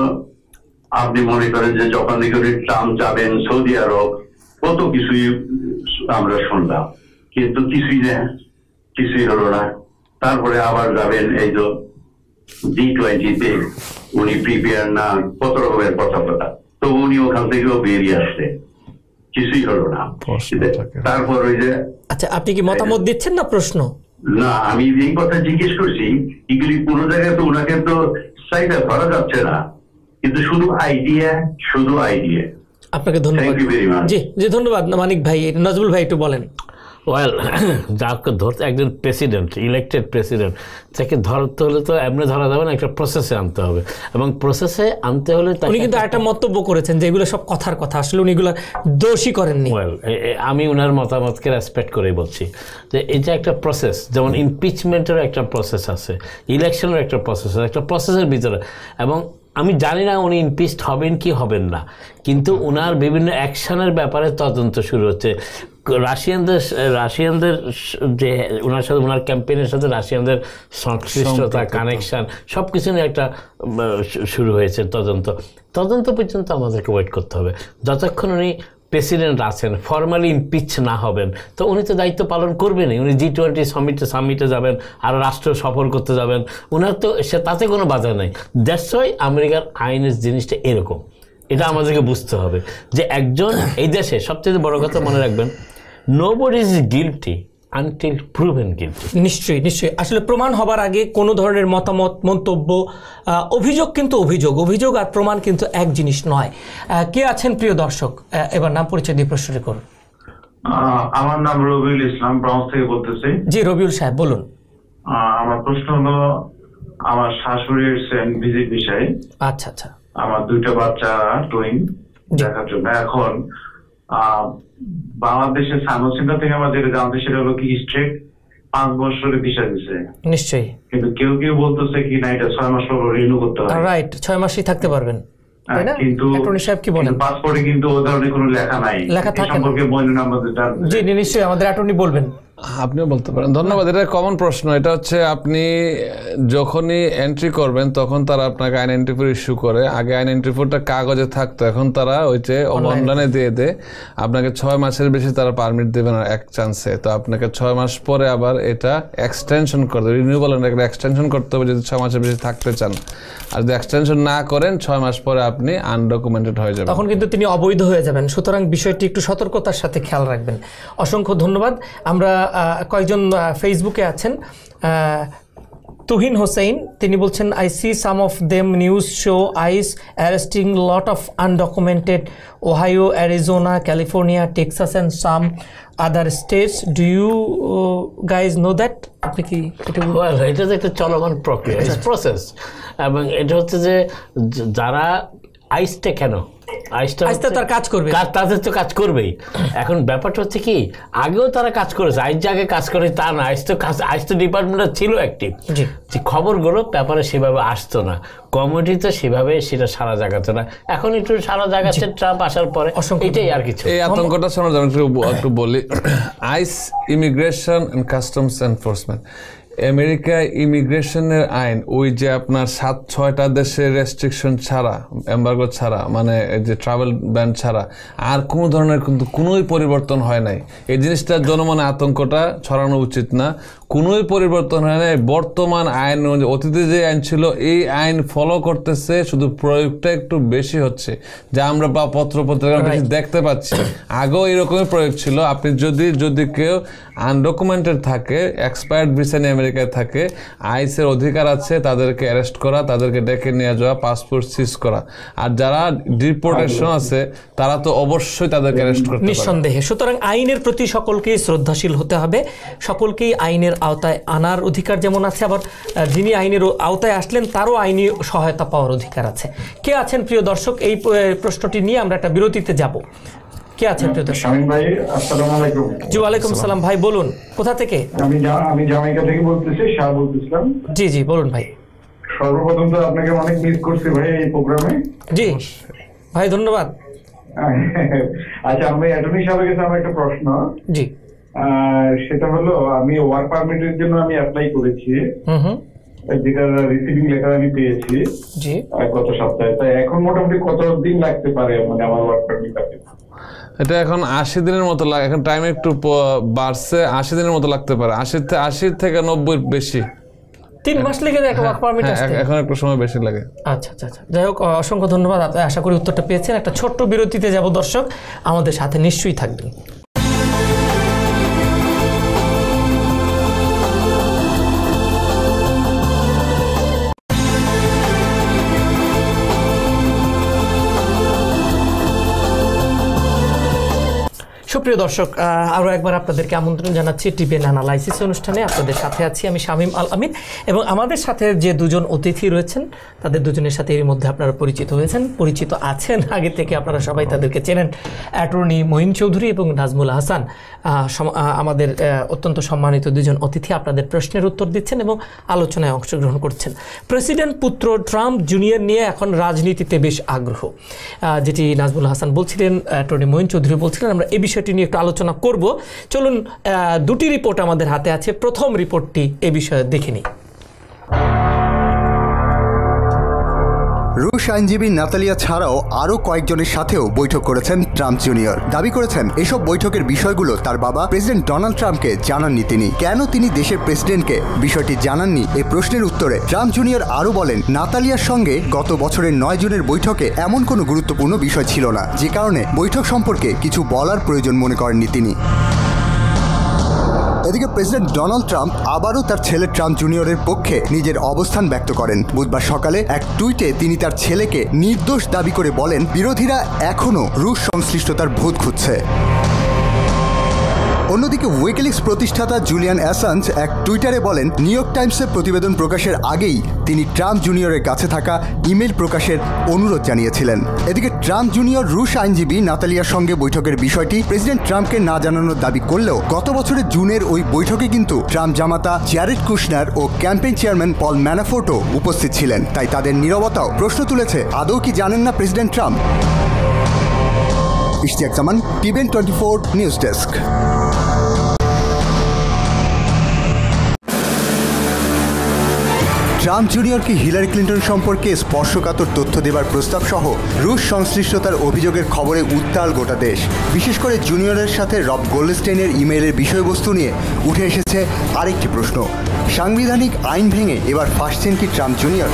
Speaker 12: আপনি মনে করেন যে যখন নিকটে ট্রাম্প যাবেন সৌদি আরব, কত কিছুই আমরা শুনলাম, কিন্তু কিছুই না, কিছুই হলো না। তারপরে আবার যাবেন এই তো জি টোয়েন্টিতে, উনি প্রিপেয়ার না, কত রকমের কথা কথা, তো উনি ওখান থেকেও বেরিয়ে আসলে কিছুই হলো না। তারপর ওই যে
Speaker 1: আচ্ছা, আপনি কি মতামত দিচ্ছেন না প্রশ্ন?
Speaker 12: না, আমি এই কথা জিজ্ঞেস করছি, এগুলি কোনো জায়গায় তো ওনাকে তো চাইতে ধরা যাচ্ছে না, কিন্তু শুধু আইডিয়া, শুধু আইডিয়া।
Speaker 1: আপনাকে ধন্যবাদ। জি জি ধন্যবাদ মানিক ভাই। নজরুল ভাই একটু বলেন।
Speaker 5: ওয়েল, যাকে ধরতে একজন প্রেসিডেন্ট, ইলেক্টেড প্রেসিডেন্ট, তাকে ধরতে হলে তো এমনি ধরা যাবে না, একটা প্রসেসে আনতে হবে, এবং প্রসেসে আনতে হলে
Speaker 1: উনি কিন্তু একটা মন্তব্য করেছেন যে এগুলো সব কথার কথা, আসলে উনি এগুলো দোষী করেননি।
Speaker 5: ওয়েল, আমি ওনার মতামতকে রেসপেক্ট করেই বলছি যে এই যে একটা প্রসেস, যেমন ইমপিচমেন্টেরও একটা প্রসেস আছে, ইলেকশনের একটা প্রসেস আছে, একটা প্রসেসের ভিতরে, এবং আমি জানি না উনি ইমপিচড হবেন কি হবেন না, কিন্তু ওনার বিভিন্ন অ্যাকশনের ব্যাপারে তদন্ত শুরু হচ্ছে। রাশিয়ানদের রাশিয়ানদের যে ওনার সাথে, ওনার ক্যাম্পেইনের সাথে রাশিয়ানদের সংশ্লিষ্টতা, কানেকশন, সব কিছু নিয়ে একটা শুরু হয়েছে তদন্ত। তদন্ত পর্যন্ত আমাদেরকে ওয়েট করতে হবে। যতক্ষণ উনি প্রেসিডেন্ট আছেন, ফর্মালি ইমপিচ না হবেন, তো উনি তো দায়িত্ব পালন করবেনই। উনি জি টোয়েন্টি সামিটে সামিটে যাবেন, আর রাষ্ট্র সফর করতে যাবেন, ওনার তো সে তাতে কোনো বাধা নেই। দ্যাটস ওয়াই আমেরিকার আইনের জিনিসটা এরকম, এটা আমাদেরকে বুঝতে হবে যে একজন এই দেশে সবচেয়ে বড় কথা মনে রাখবেন, nobody is guilty until proven guilty.
Speaker 1: নিশ্চয়ই নিশ্চয়ই, আসলে প্রমাণ হবার আগে কোনো ধরনের মতামত, মন্তব্য, অভিযোগ কিন্তু অভিযোগ, অভিযোগ আর প্রমাণ কিন্তু এক জিনিস নয়। কে আছেন প্রিয় দর্শক? এবার নাম পরিচয় দিয়ে প্রশ্নটি করুন।
Speaker 6: আমার নাম রবিউল ইসলাম, ব্রাউন্স থেকে বলতেছি।
Speaker 1: জি রবিউল সাহেব বলুন।
Speaker 6: আমার প্রশ্ন হলো আমার শাশুড়ির সেন্ট ভিজিট বিষয়ে।
Speaker 1: আচ্ছা আচ্ছা।
Speaker 6: আমার দুইটা বাচ্চা টুইন দেখার জন্য। এখন আহ বাংলাদেশের সানোসিন্ডা থেকে আমার যেটা জানতে, সেটা হলো কি স্ট্রেট পাঁচ বছরের ভিসা দিছে।
Speaker 1: নিশ্চয়ই।
Speaker 6: কিন্তু কেউ কেউ বলতেছে কি না, এটা ছয় মাস পর রিনিউ করতে হয়।
Speaker 1: রাইট, ছয় মাসই থাকতে পারবেন, তাই না?
Speaker 6: কিন্তু
Speaker 1: অ্যাটর্নি সাহেব কি বলেন?
Speaker 6: পাসপোর্টে কিন্তু ও ধরনের কোনো লেখা নাই,
Speaker 1: লেখা থাকে না।
Speaker 6: সম্পর্কে বলুন আমাদের।
Speaker 1: জি নিশ্চয়ই, আমাদের অ্যাটর্নি বলবেন।
Speaker 7: আপনিও বলতে পারেন। ধন্যবাদ। এটা কমন প্রশ্ন। এটা হচ্ছে আপনি যখনই এন্ট্রি করবেন তখন তারা আপনাকে আই নাইনটি ফোর ইস্যু করে। আগে আই নাইনটি ফোরটা কাগজে থাকতো, এখন তারা ওই যে অনলাইনে দিয়ে দেয়। আপনাকে ছয় মাসের বেশি তারা পারমিট দেবে না এক চান্সে। তো আপনাকে ছয় মাস পরে আবার এটা এক্সটেনশন করতে হবে, রিনিউয়াল একটা এক্সটেনশন করতে হবে যদি ছয় মাসের বেশি থাকতে চান। আর যদি এক্সটেনশন না করেন, ছয় মাস পরে আপনি আনডকুমেন্টেড হয়ে যাবেন, তখন
Speaker 1: কিন্তু তিনি অবৈধ হয়ে যাবেন। সুতরাং বিষয়টি একটু সতর্কতার সাথে খেয়াল রাখবেন। অসংখ্য ধন্যবাদ। আমরা কয়েকজন ফেসবুকে আছেন। তুহিন হোসেন, তিনি বলছেন, I see some of them news show ICE arresting lot of undocumented Ohio, Arizona, California, Texas and some other states. Do you guys know that? আপনি কি
Speaker 5: এটা তো একটা চলমান প্রক্রিয়া, প্রসেস, এবং এটা হচ্ছে যে যারা আইসটা কেন আইসটা তার কাজ করবে, তাদের তো কাজ করবেই। এখন ব্যাপারটা হচ্ছে কি, আগেও তারা কাজ করেছে, আইস যে আগে কাজ করে তা না, আইস তো কাজ, আইস তো ডিপার্টমেন্টটা ছিল অ্যাক্টিভ, যে খবরগুলো পেপারে সেভাবে আসতো না, কমিটি তো সেভাবে সেটা সারা জায়গাতে না। এখন একটু সারা জায়গাতে ট্রাম্প আসার পরে এটাই আর কিছু।
Speaker 7: এই আতঙ্কটা শোনা যাবে, একটু বলি। ICE, Immigration and Customs Enforcement, America ইমিগ্রেশনের আইন ওই যে আপনার সাত ছয়টা দেশের রেস্ট্রিকশন ছাড়া, এম্বার্গো ছাড়া, মানে যে ট্রাভেল ব্যান ছাড়া আর কোনো ধরনের কিন্তু কোনোই পরিবর্তন হয় নাই। এই জিনিসটা জনমনে আতঙ্কটা ছড়ানো উচিত না। কোনোই পরিবর্তন হয় নাই। বর্তমান আইন, অতীতে যে আইন ছিল এই আইন ফলো করতেছে, শুধু প্রয়োগটা একটু বেশি হচ্ছে, যা আমরা বা পত্র পত্রিকা বেশি দেখতে পাচ্ছি। আগেও এরকমই প্রয়োগ ছিল। আপনি যদি যদি কেউ আনডকুমেন্টেড থাকে, এক্সপায়ার্ড ভিসা নিয়ে আমেরিকায় থাকে, আইসের অধিকার আছে তাদেরকে অ্যারেস্ট করা, তাদেরকে ডেকে নিয়ে যাওয়া, পাসপোর্ট সিজ করা। আর যারা ডিপোর্টেশন আছে তারা তো অবশ্যই তাদেরকে অ্যারেস্ট করতে পারে
Speaker 1: নিঃসন্দেহে। সুতরাং আইনের প্রতি সকলকেই শ্রদ্ধাশীল হতে হবে, সকলকেই আইনের আওতায় আনার অধিকার যেমন আছে, আবার যিনি আইনের আওতায় আসলেন তারও আইনি সহায়তা পাওয়ার অধিকার আছে। কে আছেন প্রিয় দর্শক? এই প্রশ্নটি নিয়ে আমরা একটা বিরতিতে যাব। কে আছেন প্রিয় দর্শক?
Speaker 6: শামীম ভাই, আসসালামু আলাইকুম।
Speaker 1: জি ওয়ালাইকুম সালাম ভাই, বলুন কোথা থেকে?
Speaker 6: আমি আমি জামাইকা থেকে বলতেছি, শাহ বলতেছিলাম।
Speaker 1: জি জি বলুন ভাই।
Speaker 6: সর্বপ্রথম তো আপনাকে অনেক মিস করছি ভাই এই প্রোগ্রামে।
Speaker 1: জি ভাই ধন্যবাদ।
Speaker 6: আচ্ছা, আমি অ্যাটর্নি সাহেবের কাছে আমার একটা প্রশ্ন।
Speaker 1: জি।
Speaker 6: সেটা হলো, আমি ওয়ার্ক পারমিটের জন্য আমি অ্যাপ্লাই করেছি, যেটা রিসিভিং লেটার আমি পেয়েছি
Speaker 1: জি
Speaker 6: গত সপ্তাহে। তাই এখন মোটামুটি কত দিন লাগতে পারে মানে আমার ওয়ার্ক পারমিট পেতে?
Speaker 7: এটা এখন আশি দিনের মতো লাগে। এখন টাইম একটু বাড়ছে, আশি দিনের মতো লাগতে পারে। আশি আশি থেকে নব্বই বেশি।
Speaker 1: তিন মাস লেগে যায় একটা ওয়ার্ক পারমিট আসতে?
Speaker 7: এখন একটু সময় বেশি লাগে।
Speaker 1: আচ্ছা আচ্ছা আচ্ছা, যাই হোক, অসংখ্য ধন্যবাদ। আপনি আশা করি উত্তরটা পেয়েছেন। একটা ছোট্ট বিরতিতে যাব দর্শক, আমাদের সাথে নিশ্চয়ই থাকবেন। সুপ্রিয় দর্শক, আরও একবার আপনাদেরকে আমন্ত্রণ জানাচ্ছি টিভিএন অ্যানালাইসিস অনুষ্ঠানে। আপনাদের সাথে আছি আমি শামীম আল আমিন, এবং আমাদের সাথে যে দুজন অতিথি রয়েছেন তাদের দুজনের সাথে এর মধ্যে আপনারা পরিচিত হয়েছেন, পরিচিত আছেন আগে থেকে, আপনারা সবাই তাদেরকে চেনেন। অ্যাটর্নি মঈন চৌধুরী এবং নাজমুল হাসান আমাদের অত্যন্ত সম্মানিত দুজন অতিথি, আপনাদের প্রশ্নের উত্তর দিচ্ছেন এবং আলোচনায় অংশগ্রহণ করছেন। প্রেসিডেন্ট পুত্র ট্রাম্প জুনিয়র নিয়ে এখন রাজনীতিতে বেশ আগ্রহ, যেটি নাজমুল হাসান বলছিলেন, অ্যাটর্নি মঈন চৌধুরী বলছিলেন। আমরা এই বিষয়টি নিয়ে একটু আলোচনা করব। চলুন, দুটি রিপোর্ট আমাদের হাতে আছে। প্রথম রিপোর্টটি এ বিষয়ে দেখে নিই।
Speaker 13: রুশ আইনজীবী নাতালিয়া ছাড়াও আরও কয়েকজনের সাথেও বৈঠক করেছেন ট্রাম্প জুনিয়র। দাবি করেছেন এসব বৈঠকের বিষয়গুলো তার বাবা প্রেসিডেন্ট ডোনাল্ড ট্রাম্পকে জানাননি তিনি। কেন তিনি দেশের প্রেসিডেন্টকে বিষয়টি জানাননি, এই প্রশ্নের উত্তরে ট্রাম্প জুনিয়র আরও বলেন, নাতালিয়ার সঙ্গে গত বছরের নয় জুনের বৈঠকে এমন কোনো গুরুত্বপূর্ণ বিষয় ছিল না, যে কারণে বৈঠক সম্পর্কে কিছু বলার প্রয়োজন মনে করেননি তিনি। এদিকে প্রেসিডেন্ট ডোনাল্ড ট্রাম্প আবারও তার ছেলে ট্রাম্প জুনিয়রের পক্ষে নিজের অবস্থান ব্যক্ত করেন। বুধবার সকালে এক টুইটে তিনি তার ছেলেকে নির্দোষ দাবি করে বলেন, বিরোধীরা এখনও রুশ সংশ্লিষ্টতার ভূত খুঁজছে। অন্যদিকে উইকিলিক্স প্রতিষ্ঠাতা জুলিয়ান অ্যাসাঞ্জ এক টুইটারে বলেন, নিউ ইয়র্ক টাইমসের প্রতিবেদন প্রকাশের আগেই তিনি ট্রাম্প জুনিয়রের কাছে থাকা ইমেল প্রকাশের অনুরোধ জানিয়েছিলেন। এদিকে ট্রাম্প জুনিয়র রুশ আইনজীবী নাতালিয়ার সঙ্গে বৈঠকের বিষয়টি প্রেসিডেন্ট ট্রাম্পকে না জানানোর দাবি করলেও গত বছরের জুনের ওই বৈঠকে কিন্তু ট্রাম্প জামাতা জ্যারেড কুশনার ও ক্যাম্পেইন চেয়ারম্যান পল ম্যানাফোর্টও উপস্থিত ছিলেন। তাই তাদের নীরবতাও প্রশ্ন তুলেছে, আদৌ কি জানেন না President Trump? Ishtiaq Zaman, TVN twenty four news desk. Trump জুনিয়রকে হিলারি ক্লিন্টন সম্পর্কে স্পর্শকাতর তথ্য দেবার প্রস্তাব সহ রুশ সংশ্লিষ্টতার অভিযোগের খবরে উত্তাল গোটা দেশ। বিশেষ করে জুনিয়রের সাথে রব গোল্ডস্টেইনের ইমেইলের বিষয়বস্তু নিয়ে উঠে এসেছে আরেকটি প্রশ্ন, সাংবিধানিক আইন ভেঙে এবার ফাঁসছেন কি ট্রাম্প জুনিয়র?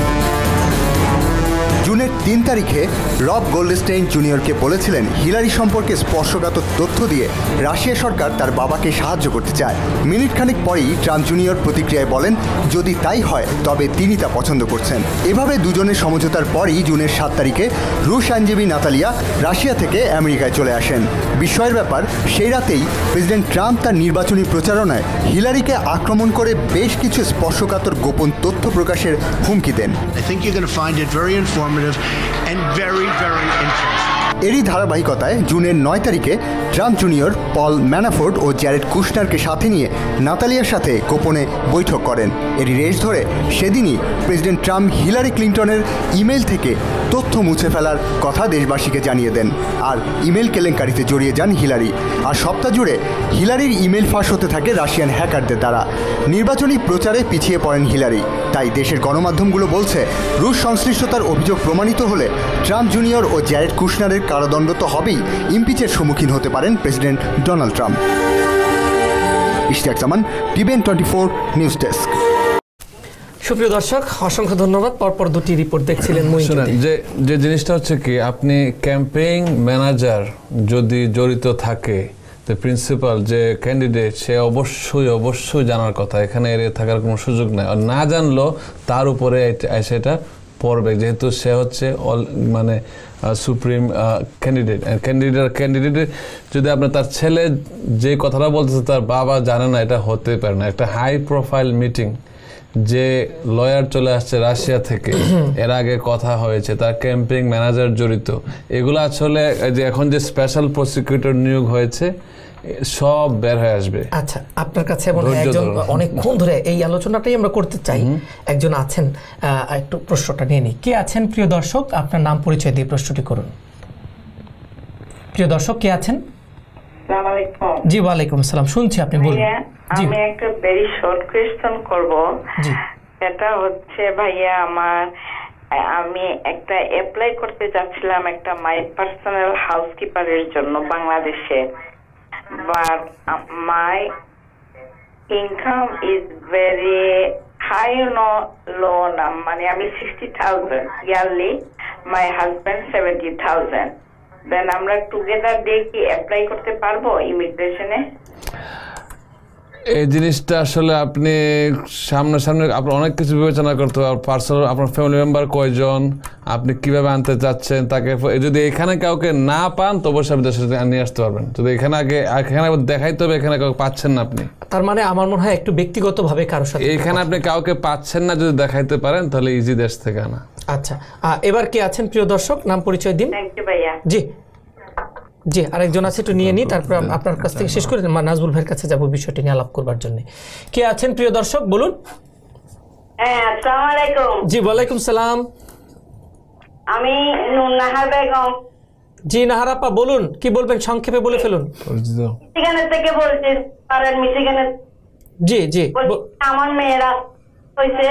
Speaker 13: জুনের তিন তারিখে রব গোল্ডস্টেইন জুনিয়রকে বলেছিলেন, হিলারি সম্পর্কে স্পর্শকাতর তথ্য দিয়ে রাশিয়া সরকার তার বাবাকে সাহায্য করতে চায়। মিনিট খানেক পরেই ট্রাম্প জুনিয়র প্রতিক্রিয়ায় বলেন, যদি তাই হয় তবে তিনি তা পছন্দ করছেন। এভাবে দুজনের সমঝোতার পরই জুনের সাত তারিখে রুশ আইনজীবী নাতালিয়া রাশিয়া থেকে আমেরিকায় চলে আসেন। বিস্ময়ের ব্যাপার, সেই রাতেই প্রেসিডেন্ট ট্রাম্প তার নির্বাচনী প্রচারণায় হিলারিকে আক্রমণ করে বেশ কিছু স্পর্শকাতর গোপন তথ্য প্রকাশের হুমকি দেন।
Speaker 14: I think you're going to find it very informative and very, very interesting.
Speaker 13: এরই ধারাবাহিকতায় জুনের নয় তারিখে ট্রাম্প জুনিয়র পল ম্যানাফোর্ট ও জ্যারেড কুশনারকে সাথে নিয়ে নাতালিয়ার সাথে গোপনে বৈঠক করেন। এরই রেশ ধরে সেদিনই প্রেসিডেন্ট ট্রাম্প হিলারি ক্লিন্টনের ইমেল থেকে তথ্য মুছে ফেলার কথা দেশবাসীকে জানিয়ে দেন। আর ইমেল কেলেঙ্কারিতে জড়িয়ে যান হিলারি। আর সপ্তাহ জুড়ে হিলারির ইমেল ফাঁস হতে থাকে রাশিয়ান হ্যাকারদের দ্বারা। নির্বাচনী প্রচারে পিছিয়ে পড়েন হিলারি। তাই দেশের গণমাধ্যমগুলো বলছে রুশ সংশ্লিষ্টতার অভিযোগ প্রমাণিত হলে ট্রাম্প জুনিয়র ও জ্যারেড কুশনারের কারাদণ্ড তো হবেই, ইমপিচের সম্মুখীন হতে পারেন President Donald Trump. Ishtiaq Zaman, TVN twenty four news desk.
Speaker 1: সুপ্রিয় দর্শক, অসংখ্য ধন্যবাদ। পরপর দুটি রিপোর্ট দেখছিলেন।
Speaker 7: যে যে জিনিসটা হচ্ছে কি, আপনি ক্যাম্পেইন ম্যানেজার যদি জড়িত থাকে, দ্য প্রিন্সিপাল যে ক্যান্ডিডেট, সে অবশ্যই অবশ্যই জানার কথা। এখানে এড়িয়ে থাকার কোনো সুযোগ নেই। আর না জানলেও তার উপরে সেটা পড়বে, যেহেতু সে হচ্ছে অল মানে সুপ্রিম ক্যান্ডিডেট। ক্যান্ডিডেট ক্যান্ডিডেট যদি আপনার তার ছেলে যে কথাটা বলতেছে তার বাবা জানে না, এটা হতে পারে না। একটা হাই প্রোফাইল মিটিং, যে লয়ার চলে আসছে রাশিয়া থেকে, এর আগে কথা হয়েছে, তার ক্যাম্পেইন ম্যানেজার জড়িত, এগুলো আসলে যে এখন যে স্পেশাল প্রসিকিউটর নিয়োগ হয়েছে সব বের হয়ে আসবে।
Speaker 1: আচ্ছা, আপনার কাছে একজন অনেকক্ষণ ধরে এই আলোচনাটাই আমরা করতে চাই, একজন আছেন, একটু প্রশ্নটা নিয়ে নিই। কে আছেন প্রিয় দর্শক? আপনার নাম পরিচয় দিয়ে প্রশ্নটি করুন। প্রিয় দর্শক, কে আছেন? জি, ওয়ালাইকুম আসসালাম, শুনছি, আপনি বলুন।
Speaker 14: আমি একটা ভেরি শর্ট কোয়েশ্চেন করব।
Speaker 1: জি,
Speaker 14: এটা হচ্ছে ভাইয়া, আমার আমি একটা অ্যাপ্লাই করতে যাচ্ছিলাম একটা মাই পার্সোনাল হাউসকিপারের জন্য বাংলাদেশে, but my income is very high, no low না, মানে আমি sixty thousand yearly, my husband seventy thousand. Then আমরা টুগেদার দিয়ে কি অ্যাপ্লাই করতে পারবো ইমিগ্রেশনে?
Speaker 7: এই জিনিসটা আসলে আপনি সামনাসামনি আপনার অনেক কিছু বিবেচনা করতে হবে। পার্সোনাল আপনার ফ্যামিলি মেম্বার কয়জন, আপনি কিভাবে আনতে চাচ্ছেন তাকে। যদি এখানে কাউকে না পান তো অবশ্যই আপনি দেশের সাথে নিয়ে আসতে পারবেন। যদি এখানে আগে এখানে দেখাইতে হবে এখানে কাউকে পাচ্ছেন না আপনি,
Speaker 1: তার মানে আমার মনে হয় একটু ব্যক্তিগতভাবে কারোর সাথে
Speaker 7: এখানে আপনি কাউকে পাচ্ছেন না, যদি দেখাইতে পারেন তাহলে ইজি দেশ থেকে আনা।
Speaker 1: আচ্ছা, এবার কে আছেন প্রিয় দর্শক? নাম পরিচয় দিন। জি জি, আরেকজন আছে, একটু নিয়ে নিই, তারপর আপনার কাছ থেকে শেষ করে নাজবুল ভাইয়ের কাছে যাবো বিষয়টি নিয়ে আলাপ করবার জন্য। কে আছেন প্রিয় দর্শক, বলুন। জি, ওয়ালাইকুম সালাম।
Speaker 14: আমি নাহার বেগম।
Speaker 1: জি, নাহার আপা, বলুন, কি বলবেন, সংক্ষেপে বলে ফেলুন।
Speaker 14: মিশিগান থেকে বলছি, মিশিগান।
Speaker 1: জি জি,
Speaker 14: আমার মেয়েরা হয়েছে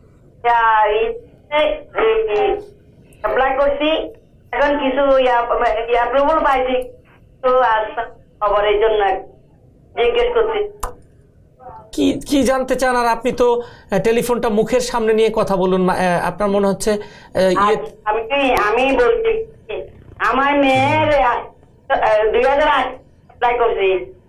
Speaker 14: অ্যাপ্লাই করছি, এখন কিছু অ্যাপ্রুভাল পাইছি, তো খবরের জন্য জিজ্ঞেস করছি।
Speaker 1: কি কি জানতে চান? আর আপনি তো টেলিফোনটা মুখের সামনে নিয়ে কথা বলুন, আপনার মনে হচ্ছে।
Speaker 14: আমি আমি বলছি আমার মেয়ের দুই হাজার আট অ্যাপ্লাই করছি।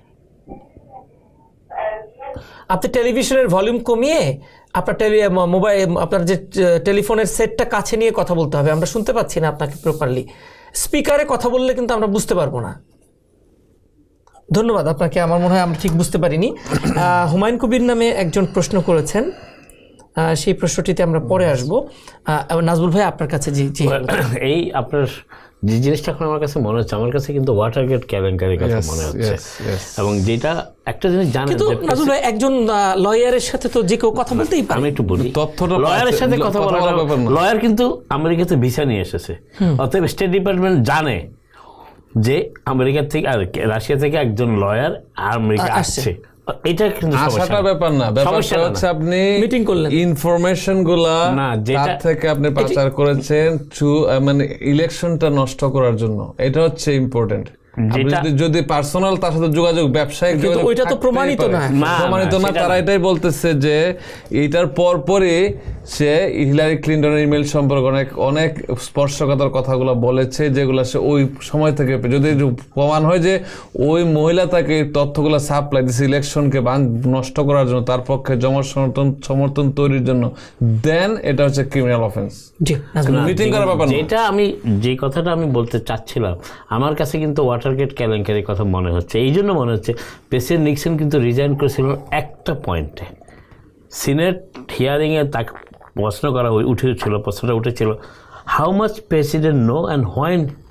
Speaker 1: আপনি টেলিভিশনের ভলিউম কমিয়ে আপনার টেলি মোবাইল আপনার যে টেলিফোনের সেটটা কাছে নিয়ে কথা বলতে হবে, আমরা শুনতে পাচ্ছি না আপনাকে প্রপারলি। স্পিকারে কথা বললে কিন্তু আমরা বুঝতে পারবো না। ধন্যবাদ আপনাকে, আমার মনে হয় আমরা ঠিক বুঝতে পারিনি। হুমায়ুন কবির নামে একজন প্রশ্ন করেছেন, সেই প্রশ্নটিতে আমরা পরে আসবো। নাজবুল ভাই, আপনার কাছে। জি জি,
Speaker 5: এই আপনার যে জিনিসটা এখন আমার কাছে মনে হচ্ছে, আমার কাছে কিন্তু ওয়াটারগেট কেলেঙ্কারির কথা মনে হচ্ছে। এবং যেটা একটা জিনিস জানেন,
Speaker 1: কিন্তু নাজবুল ভাই একজন লয়ারের সাথে তো যে কেউ কথা বলতেই পারে।
Speaker 5: আমি একটু বলি, লয়ারের সাথে কথা বলা, লয়ার কিন্তু আমেরিকাতে ভিসা নিয়ে এসেছে, অতএব স্টেট ডিপার্টমেন্ট জানে যে আমেরিকা থেকে আর রাশিয়া থেকে একজন লয়ার আমেরিকা আসছে। এটা কিন্তু
Speaker 7: আশাটা ব্যাপার না, ব্যাপারটা হচ্ছে আপনি মিটিং করলেন, ইনফরমেশন গুলা তার থেকে আপনি পাচার করেছেন মানে ইলেকশনটা নষ্ট করার জন্য। এটা হচ্ছে ইম্পর্টেন্ট। যদি পার্সোনাল তার সাথে যোগাযোগ ব্যবসায়িক
Speaker 1: ওইটা তো প্রমাণিত না,
Speaker 7: প্রমাণিত না, তারা এটাই বলতেছে যে এইটার পর পরই সে হিলারি ক্লিন্টনের ইমেল সম্পর্কে অনেক অনেক স্পর্শকাতর কথাগুলো বলেছে, যেগুলো সে ওই সময় থেকে, যদি প্রমাণ হয় যে ওই মহিলা তাকে তথ্যগুলো সাপ্লাই দিচ্ছে ইলেকশনকে নষ্ট করার জন্য, তার পক্ষে জনসমর্থন সমর্থন তৈরির জন্য, দেন এটা হচ্ছে ক্রিমিনাল অফেন্স। মিটিং করার ব্যাপার না।
Speaker 5: যেটা আমি যে কথাটা আমি বলতে চাচ্ছিলাম, আমার কাছে কিন্তু ওয়াটারগেট কেলেঙ্কারির কথা মনে হচ্ছে। এই জন্য মনে হচ্ছে প্রেসিডেন্ট নিক্সন কিন্তু রিজাইন করেছিল একটা পয়েন্টে। সিনেট হিয়ারিংয়ে তাকে প্রশ্ন করা উঠেছিল, প্রশ্নটা উঠেছিল, how much president know and when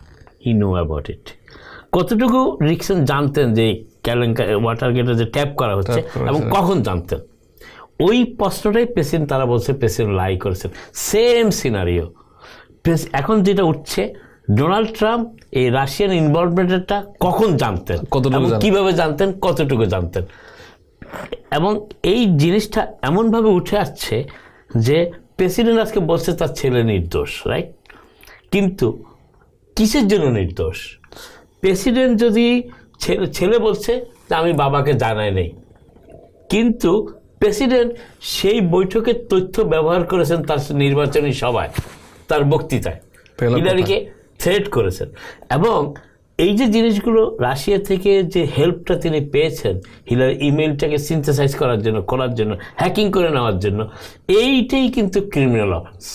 Speaker 5: he know about it. কতটুকু নিক্সন জানতেন যে কেলেঙ্কারি ওয়াটার গেটে যে ট্যাপ করা হচ্ছে এবং কখন জানতেন? ওই প্রশ্নটাই প্রেসিডেন্ট তারা বলছে প্রেসিডেন্ট লাই করেছেন। সেম সিনারিও এখন যেটা উঠছে, ডোনাল্ড ট্রাম্প এই রাশিয়ান ইনভলভমেন্টটা কখন জানতেন, কিভাবে জানতেন, কতটুকু জানতেন, এবং এই জিনিসটা এমনভাবে উঠে আসছে যে প্রেসিডেন্ট আজকে বলছে তার ছেলে নির্দোষ, রাইট? কিন্তু কিসের জন্য নির্দোষ? প্রেসিডেন্ট যদি ছেলে ছেলে বলছে যে আমি বাবাকে জানাই নেই, কিন্তু প্রেসিডেন্ট সেই বৈঠকের তথ্য ব্যবহার করেছেন তার নির্বাচনী সভায়, তার বক্তৃতায় হিলারিকে থ্রেট করেছেন। এবং এই যে জিনিসগুলো রাশিয়া থেকে যে হেল্পটা তিনি পেয়েছেন হিলারি ইমেলটাকে সিনথেসাইজ করার জন্য, করার জন্য, হ্যাকিং করে নেওয়ার জন্য, এইটাই কিন্তু ক্রিমিনাল অফেন্স।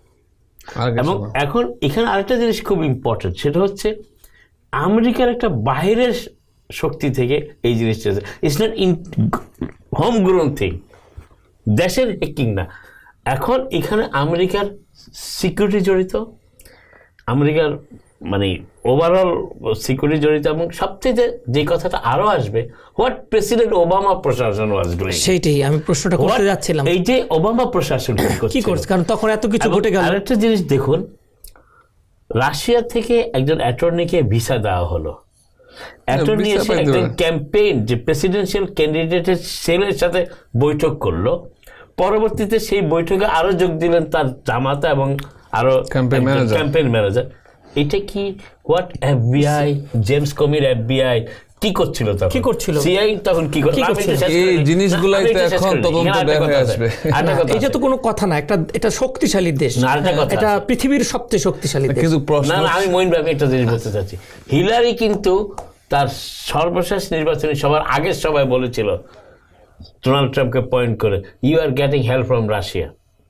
Speaker 5: এবং এখন এখানে আরেকটা জিনিস খুব ইম্পর্টেন্ট, সেটা হচ্ছে আমেরিকার একটা বাইরের শক্তি থেকে এই জিনিসটা, it's not in home grown thing, দেশের হ্যাকিং না। এখন এখানে আমেরিকার সিকিউরিটি জড়িত, আমেরিকার মানে ওভারঅল সিকিউরিটি জড়িত, এবং সবচেয়ে যে কথাটা আরো আসবে, হোয়াট প্রেসিডেন্ট ওবামা প্রশাসন ওয়াজ ডুইং,
Speaker 1: সেইটাই আমি প্রশ্নটা করতে যাচ্ছিলাম।
Speaker 5: এই যে ওবামা প্রশাসন কি করছে,
Speaker 1: কারণ তখন এত কিছু ঘটে গেল।
Speaker 5: আরেকটা জিনিস দেখুন, রাশিয়া থেকে একজন অ্যাটর্নিকে ভিসা দেওয়া হলো, অ্যাটর্নি এসে একজন ক্যাম্পেইন যে প্রেসিডেন্সিয়াল ক্যান্ডিডেটের ছেলের সাথে বৈঠক করলো, পরবর্তীতে সেই বৈঠকে আরো যোগ দিলেন তার জামাতা এবং আরো ক্যাম্পেইন ম্যানেজার। এটা কি হোয়াট এফবিআই, জেমস কমির এফবিআই কি করছিল তখন, কি করছিল সিআই তখন কি করছিল,
Speaker 7: এই জিনিসগুলাই তো এখন তদন্ত বের হয়ে আসবে।
Speaker 1: এটা তো কোনো কথা না, একটা এটা শক্তিশালী দেশ, এটা পৃথিবীর সবচেয়ে শক্তিশালী দেশ।
Speaker 5: কিন্তু না না, আমি মইন ভাই একটা জিনিস বলতে চাচ্ছি, হিলারি কিন্তু তার সর্বশেষ নির্বাচনী সভার আগের সভায় বলেছিল ডোনাল্ড ট্রাম্পকে পয়েন্ট করে, you are getting help from Russia,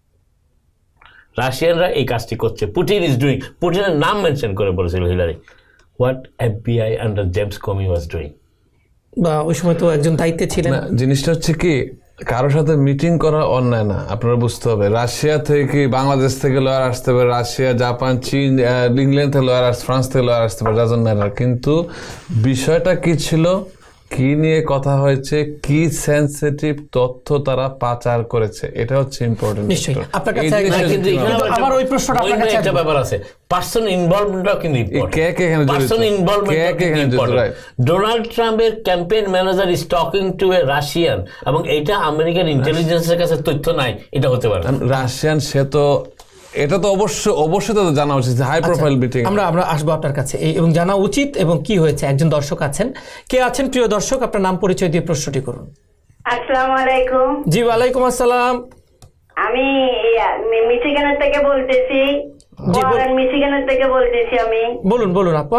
Speaker 5: রাশিয়ানরা এই কাজটি করছে, পুটিন ইজ ডুইং, পুটিনের নাম মেনশন করে বলেছিল Hillary, what FBI under James Comey was doing.
Speaker 1: বা ওই সময় তো একজন দায়িত্বে ছিলেন।
Speaker 7: জিনিসটা হচ্ছে কি, কারোর সাথে মিটিং করা অন্যায় না, আপনারা বুঝতে হবে। রাশিয়া থেকে, বাংলাদেশ থেকে লয়ার আসতে পারে, রাশিয়া, জাপান, চীন, ইংল্যান্ড থেকে লয়ার আসতে, ফ্রান্স থেকে লয়ার আসতে পারে, ডাজন্ট ম্যাটার। কিন্তু বিষয়টা কি ছিল, কি নিয়ে কথা হয়েছে, কি সেনসিটিভ তথ্য তারা পাচার করেছে, এটা হচ্ছে ইম্পর্টেন্ট।
Speaker 1: নিশ্চয়ই আপনার কাছে আমার ওই প্রশ্নটা আপনার কাছে
Speaker 5: একটা ব্যাপার আছে, পার্সন ইনভলভমেন্টটাও কিন্তু ইম্পর্টেন্ট।
Speaker 7: কে কে এখানে জড়িত,
Speaker 5: পার্সন ইনভলভমেন্ট কে কে এখানে জড়িত। ডোনাল্ড ট্রাম্পের campaign manager is talking to a Russian, এবং এটা আমেরিকান ইন্টেলিজেন্সের কাছে তথ্য নাই, এটা হতে পারে
Speaker 7: রাশিয়ান। সে তো এটা তো অবশ্যই অবশ্যই তো জানা উচিত, হাই প্রোফাইল মিটিং।
Speaker 1: আমরা আমরা আসবো আপনার কাছে এবং জানা উচিত এবং কি হয়েছে। একজন দর্শক আছেন, কে আছেন প্রিয় দর্শক, আপনার নাম পরিচয় দিয়ে প্রশ্নটি করুন।
Speaker 10: আসসালামু আলাইকুম।
Speaker 1: জি ওয়ালাইকুম আসসালাম।
Speaker 10: আমি মিশিগানের থেকে বলতেছি, মিশিগানের থেকে বলতেছি আমি।
Speaker 1: বলুন বলুন আপা,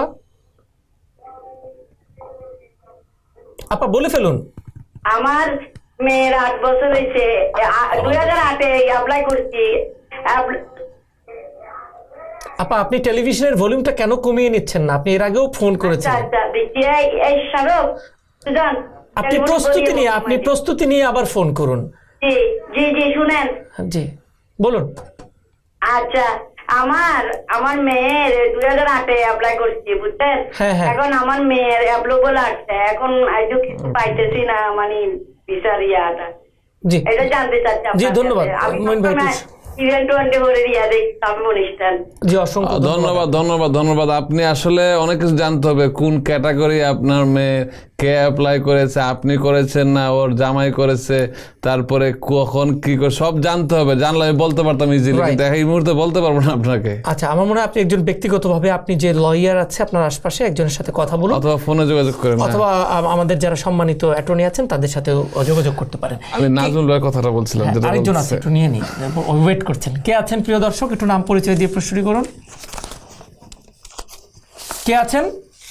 Speaker 1: আপা বলে ফেলুন।
Speaker 10: আমার মেয়ের আট বছর হয়েছে, দুই হাজার আটে অ্যাপ্লাই করছি।
Speaker 1: আপা আপনি টেলিভিশনের ভলিউমটা কেন কমিয়ে নিচ্ছেন না? আপনি এর আগেও ফোন করেছেন। আপনি প্রস্তুতি নিয়ে আপনি প্রস্তুতি নিয়ে আবার ফোন করুন।
Speaker 10: জি জি জি শুনেন।
Speaker 1: জি বলুন।
Speaker 10: আচ্ছা, আমার আমার মেয়ের দুই হাজার আটে অ্যাপ্লাই করছি, বুঝছেন? এখন আমার মেয়ের অ্যাপ্রুভাল আসছে, এখন আজও কিছু পাইতেছি না, মানে ভিসার ইয়াটা।
Speaker 1: জি
Speaker 10: এটা জানতে চাচ্ছি।
Speaker 1: জি ধন্যবাদ মইন ভাই।
Speaker 7: ধন্যবাদ ধন্যবাদ ধন্যবাদ। আপনি আসলে অনেক কিছু জানতে হবে, কোন ক্যাটাগরি আপনার মেয়ে, কে অ্যাপ্লাই করেছে, আপনি করেছেন না ওর জামাই করেছে, তারপরে কখন কি করে সব জানতে হবে। জানলে আমি বলতে পারতাম ইজিলি, কিন্তু এই মুহূর্তে বলতে পারবো না আপনাকে।
Speaker 1: আচ্ছা, আমার মনে হয় আপনি একজন ব্যক্তিগতভাবে আপনি যে লয়ার আছে আপনার আশপাশে একজনের সাথে কথা বলুন,
Speaker 7: অথবা ফোনে যোগাযোগ করেন,
Speaker 1: অথবা আমাদের যারা সম্মানিত অ্যাটর্নি আছেন তাদের সাথে যোগাযোগ করতে পারেন।
Speaker 7: আমি নাজমুল ভাইয়ের কথাটা বলছিলাম, যেটা
Speaker 1: আরেকজন আছে, একটু নিয়ে নিন, ওয়েট করছেন। কে আছেন প্রিয় দর্শক, একটু নাম পরিচয় দিয়ে প্রশ্নটি করুন। কে আছেন?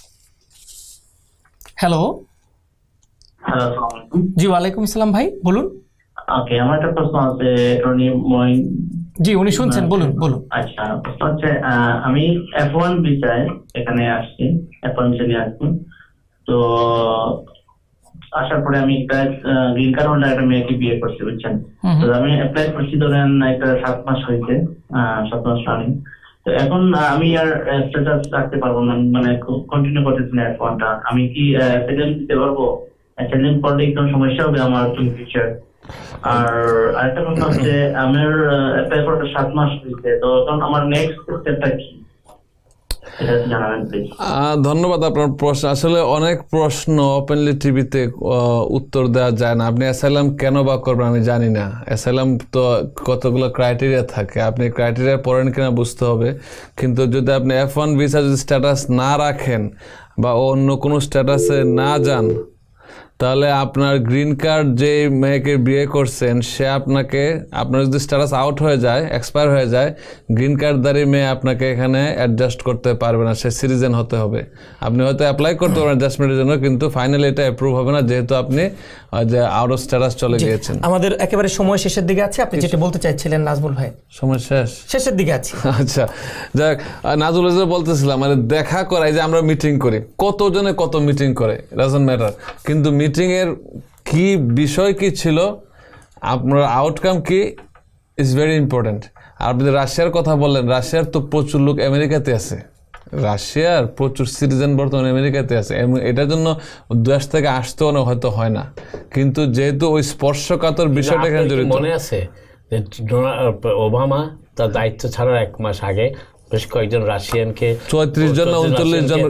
Speaker 1: হ্যালো।
Speaker 15: হ্যালো, আসসালামু আলাইকুম।
Speaker 1: জি ওয়ালাইকুম আসসালাম ভাই, বলুন।
Speaker 15: ওকে, আমার একটা প্রশ্ন আছে অ্যাটর্নি মইন।
Speaker 1: জি উনি শুনছেন, বলুন বলুন।
Speaker 15: আচ্ছা, প্রশ্ন হচ্ছে আমি এফ ওয়ান ভিসায় এখানে আসছি, এফ ওয়ান ভিসা নিয়ে আসছি। তো আসার পরে আমি একটা গ্রিন কার্ড হোল্ডার একটা মেয়েকে বিয়ে করছি, বুঝছেন? তো আমি অ্যাপ্লাই করছি ধরেন একটা সাত মাস হয়েছে, সাত মাস রানিং। তো এখন আমি আর স্ট্যাটাস রাখতে পারবো না, মানে কন্টিনিউ করতেছি না এফ ওয়ানটা। আমি কি সেকেন্ড দিতে পারবো? সেকেন্ড পড়লে কোনো সমস্যা হবে আমার ইন ফিউচার? আর আরেকটা কথা হচ্ছে আমার অ্যাপ্লাই করাটা সাত মাস হয়েছে, তো তখন আমার নেক্সট স্টেপটা কি এটা জানাবেন প্লিজ।
Speaker 7: ধন্যবাদ আপনার প্রশ্ন। আসলে অনেক প্রশ্ন ওপেনলি টিভিতে উত্তর দেওয়া যায় না। আপনি অ্যাসাইলাম কেন বা করবেন আমি জানি না। অ্যাসাইলাম তো কতগুলো ক্রাইটেরিয়া থাকে, আপনি ক্রাইটেরিয়া পড়েন কিনা বুঝতে হবে। কিন্তু যদি আপনি এফ ওয়ান ভিসা যদি স্ট্যাটাস না রাখেন বা অন্য কোনো স্ট্যাটাসে না যান, তাহলে আপনার গ্রিন কার্ড যে মেয়েকে বিয়ে করছেন সে আপনাকে, আপনার যদি স্ট্যাটাস আউট হয়ে যায়, এক্সপায়ার হয়ে যায়, গ্রিন কার্ডধারী মেয়ে আপনাকে এখানে অ্যাডজাস্ট করতে পারবে না, সে সিটিজেন হতে হবে। আপনি হয়তো অ্যাপ্লাই করতে পারেন অ্যাডজাস্টমেন্টের জন্য, কিন্তু ফাইনালি এটা অ্যাপ্রুভ হবে না, যেহেতু আপনি যে আউট অফ স্ট্যাটাস চলে গিয়েছেন।
Speaker 1: আমাদের একেবারে সময় শেষের দিকে আছে, আপনি যেটা বলতে চাইছিলেন নাজমুল ভাই।
Speaker 7: সময় শেষ,
Speaker 1: শেষের দিকে আছে।
Speaker 7: আচ্ছা যাক, নাজমুল ভাই বলতেছিলাম মানে দেখা করাই যে আমরা মিটিং করি, কতজনে কত মিটিং করে, ডাজন্ট ম্যাটার, কিন্তু মিটিং এর কি বিষয় কি ছিল, আপনার আউটকাম কি ইজ ভেরি ইম্পর্টেন্ট। আর আপনি রাশিয়ার কথা বললেন, রাশিয়ার তো প্রচুর লোক আমেরিকাতে আছে, রাশিয়ার প্রচুর সিটিজেন বর্তমানে আমেরিকাতে আছে, এটার জন্য দেশ থেকে আসতেও না হয়তো হয় না, কিন্তু যেহেতু ওই স্পর্শকাতর বিষয়টা এখানে জড়িত।
Speaker 5: মনে আছে যে ওবামা তার দায়িত্ব ছাড়ার এক মাস আগে বেশ কয়েকজন রাশিয়ানকে
Speaker 7: চৌত্রিশ জন না উনচল্লিশ জন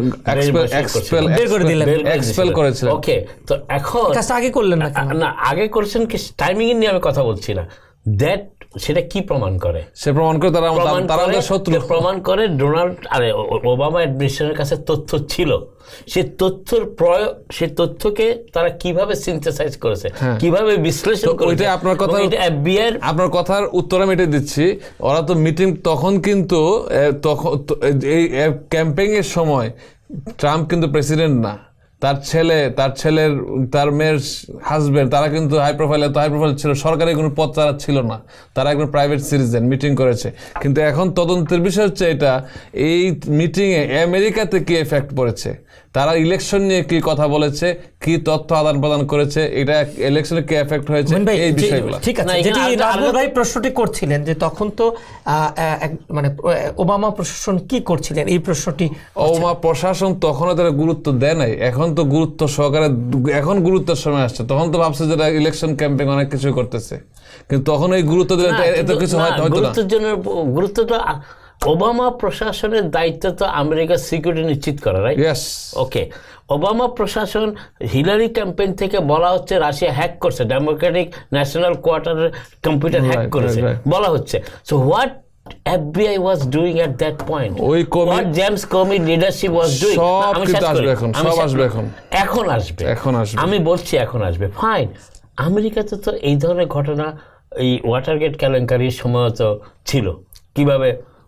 Speaker 7: এক্সপেল করেছিল।
Speaker 5: ওকে, তো এখন
Speaker 1: আগে করলেন না
Speaker 5: না, আগে করেছেন কি টাইমিং নিয়ে আমি কথা বলছি না, দ্যাট সেটা কি প্রমাণ করে?
Speaker 7: সে প্রমাণ করে তারা তারা আমাদের শত্রু,
Speaker 5: প্রমাণ করে ডোনাল্ড আরে ওবামা অ্যাডমিনিস্ট্রেশনের কাছে তথ্য ছিল, সে তথ্যের প্রয়োগ, সে তথ্যকে তারা কিভাবে সিনথেসাইজ করেছে, কিভাবে বিশ্লেষণ করেছে।
Speaker 7: আপনার কথা,
Speaker 5: এফবিআই
Speaker 7: আপনার কথার উত্তর আমি এটা দিচ্ছি। ওরা তো মিটিং তখন, কিন্তু তখন এই ক্যাম্পেইন এর সময় ট্রাম্প কিন্তু প্রেসিডেন্ট না, তার ছেলে, তার ছেলের, তার মেয়ের হাজবেন্ড, তারা কিন্তু হাই প্রোফাইল, এত হাই প্রোফাইল ছিল, সরকারি কোনো পদ তারা ছিল না, তারা একজন প্রাইভেট সিটিজেন, মিটিং করেছে। কিন্তু এখন তদন্তের বিষয় হচ্ছে এটা, এই মিটিংয়ে আমেরিকাতে কি এফেক্ট পড়েছে, তারা ইলেকশন নিয়ে কি কথা বলেছে, কি তথ্য আদান প্রদান করেছে, এটা ইলেকশনে কি এফেক্ট হয়েছে, এই বিষয়গুলো।
Speaker 1: ঠিক আছে, যেটি নাজমুল ভাই প্রশ্নটি করছিলেন যে তখন তো মানে ওবামা প্রশাসন কি করছিলেন, এই প্রশ্নটি
Speaker 7: ওবামা প্রশাসন তখনও তারা গুরুত্ব দেয় নাই, এখন তো গুরুত্ব সহকারে, এখন গুরুত্বের সময় আসছে। তখন তো ভাবছে যে ইলেকশন ক্যাম্পেইন অনেক কিছু করতেছে, কিন্তু তখন এই গুরুত্ব দিলে এত কিছু হয়তো না।
Speaker 5: গুরুত্বের জন্য গুরুত্বটা ওবামা প্রশাসনের দায়িত্ব তো আমেরিকার সিকিউরিটি নিশ্চিত করা, রাইট? ওকে, ওবামা প্রশাসন হিলারি ক্যাম্পেইন থেকে বলা হচ্ছে রাশিয়া হ্যাক করছে, ডেমোক্রেটিক ন্যাশনাল কোয়ার্টারের কম্পিউটার হ্যাক করেছে বলা হচ্ছে। So what F B I was doing at that point?
Speaker 7: ওই
Speaker 5: what James Comey leadership was doing?
Speaker 7: সব কিছু আসবে এখন, সব আসবে এখন,
Speaker 5: এখন আসবে,
Speaker 7: এখন আসবে,
Speaker 5: আমি বলছি এখন আসবে। ফাইন, আমেরিকাতে তো এই ধরনের ঘটনা এই ওয়াটারগেট কেলেঙ্কারির সময় তো ছিল, কিভাবে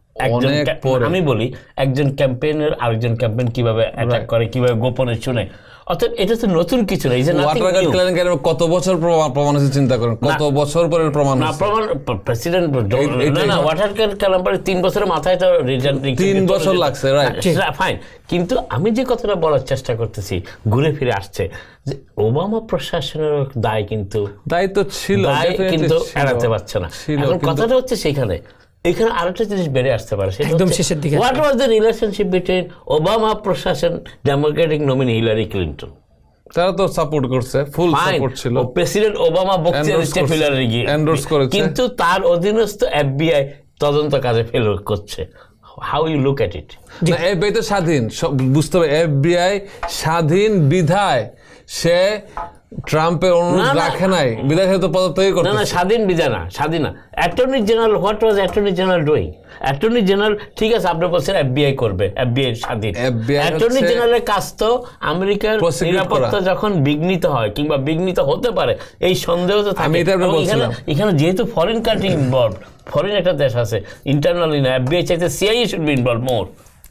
Speaker 5: আমি বলি একজন ক্যাম্পেইনের আরেকজন ক্যাম্পেইন কিভাবে অ্যাটাক করে, কিভাবে গোপনে শুনে। অর্থাৎ এটা তো নতুন কিছু না।
Speaker 7: কত বছর প্রমাণ আছে চিন্তা করেন, কত বছর পরে প্রমাণ
Speaker 5: না, প্রমাণ প্রেসিডেন্ট না না ওয়াটারগেট কেলেঙ্কারি তিন বছরের মাথায় তো
Speaker 7: তিন বছর লাগছে, রাইট?
Speaker 5: ফাইন, কিন্তু আমি যে কথাটা বলার চেষ্টা করতেছি ঘুরে ফিরে আসছে যে ওবামা প্রশাসনের দায় কিন্তু
Speaker 7: দায়িত্ব ছিল,
Speaker 5: কিন্তু এড়াতে পারছে না। এখন কথাটা হচ্ছে সেখানে এখানে আরেকটা জিনিস বেড়ে আসতে পারে,
Speaker 1: একদম শেষের দিকে।
Speaker 5: What was the relationship between Obama প্রশাসন ডেমোক্রেটিক নমিনি হিলারি ক্লিন্টন?
Speaker 7: তারা তো সাপোর্ট করছে, ফুল সাপোর্ট ছিল।
Speaker 5: প্রেসিডেন্ট ওবামা বক্তব্য দিচ্ছে হিলারি গিয়ে এন্ডোর্স করেছে, কিন্তু তার অধীনস্থ এফবিআই তদন্ত কাজে ফেল করছে। How you look at it?
Speaker 7: না, এফবিআই তো স্বাধীন, বুঝতে হবে। এফবিআই স্বাধীন বিধায় সে ট্রাম্পের অনুরোধ রাখে নাই, বিধায় সে তো পদত্যাগ করতে।
Speaker 5: না না, স্বাধীন বিধায় না, স্বাধীন না। Attorney general, what was attorney general doing? Attorney general, ঠিক আছে আপনি বলছেন এফবিআই করবে, এফবিআই স্বাধীন। অ্যাটর্নি জেনারেলের কাজ তো আমেরিকার নিরাপত্তা যখন বিঘ্নিত হয় কিংবা বিঘ্নিত হতে পারে এই সন্দেহ তো থাকে। এখানে যেহেতু ফরেন কান্ট্রি ইনভলভ, ফরেন একটা দেশ আছে, ইন্টারনালি না, এফবিআই চাইতে CIA should be involve more.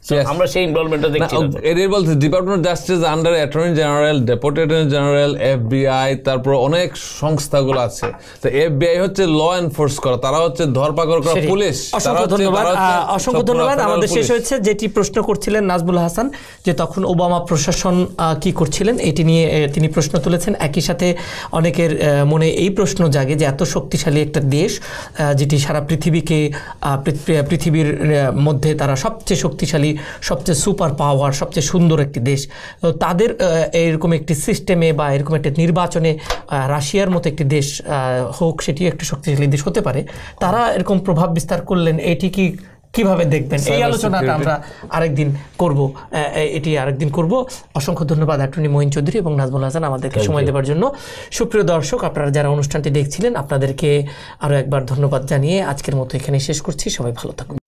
Speaker 5: আমরা সেই ইনভলভমেন্টটা দেখছি না।
Speaker 7: এটাই বলছে department of justice under attorney general, deputy attorney general, FBI, তারপর অনেক সংস্থাগুলো আছে। তো এফবিআই হচ্ছে ল এনফোর্স করা, তারা হচ্ছে ধরপাকড় করা পুলিশ।
Speaker 1: অসংখ্য ধন্যবাদ, অসংখ্য ধন্যবাদ। আমাদের শেষ হয়েছে যেটি প্রশ্ন করছিলেন নাজমুল হাসান, যে তখন ওবামা প্রশাসন কি করছিলেন এটি নিয়ে তিনি প্রশ্ন তুলেছেন। একই সাথে অনেকের মনে এই প্রশ্ন জাগে যে এত শক্তিশালী একটা দেশ যেটি সারা পৃথিবীকে পৃথিবীর মধ্যে তারা সবচেয়ে শক্তিশালী, সবচেয়ে সুপার পাওয়ার, সবচেয়ে সুন্দর একটি দেশ, তাদের এরকম একটি সিস্টেমে বা এরকম একটা নির্বাচনে রাশিয়ার মতো একটি দেশ হোক, সেটি একটি শক্তিশালী দেশ হতে পারে, তারা এরকম প্রভাব বিস্তার করলেন, এটি কি কিভাবে দেখবেন? এই আলোচনাটা আমরা আরেকদিন করব, এটি আরেকদিন করব। অসংখ্য ধন্যবাদ অ্যাটর্নি মঈন চৌধুরী এবং নাজমুল হাসান আমাদেরকে সময় দেওয়ার জন্য। সুপ্রিয় দর্শক, আপনারা যারা অনুষ্ঠানটি দেখছিলেন আপনাদেরকে আরও একবার ধন্যবাদ জানিয়ে আজকের মতো এখানে শেষ করছি। সবাই ভালো থাকুন।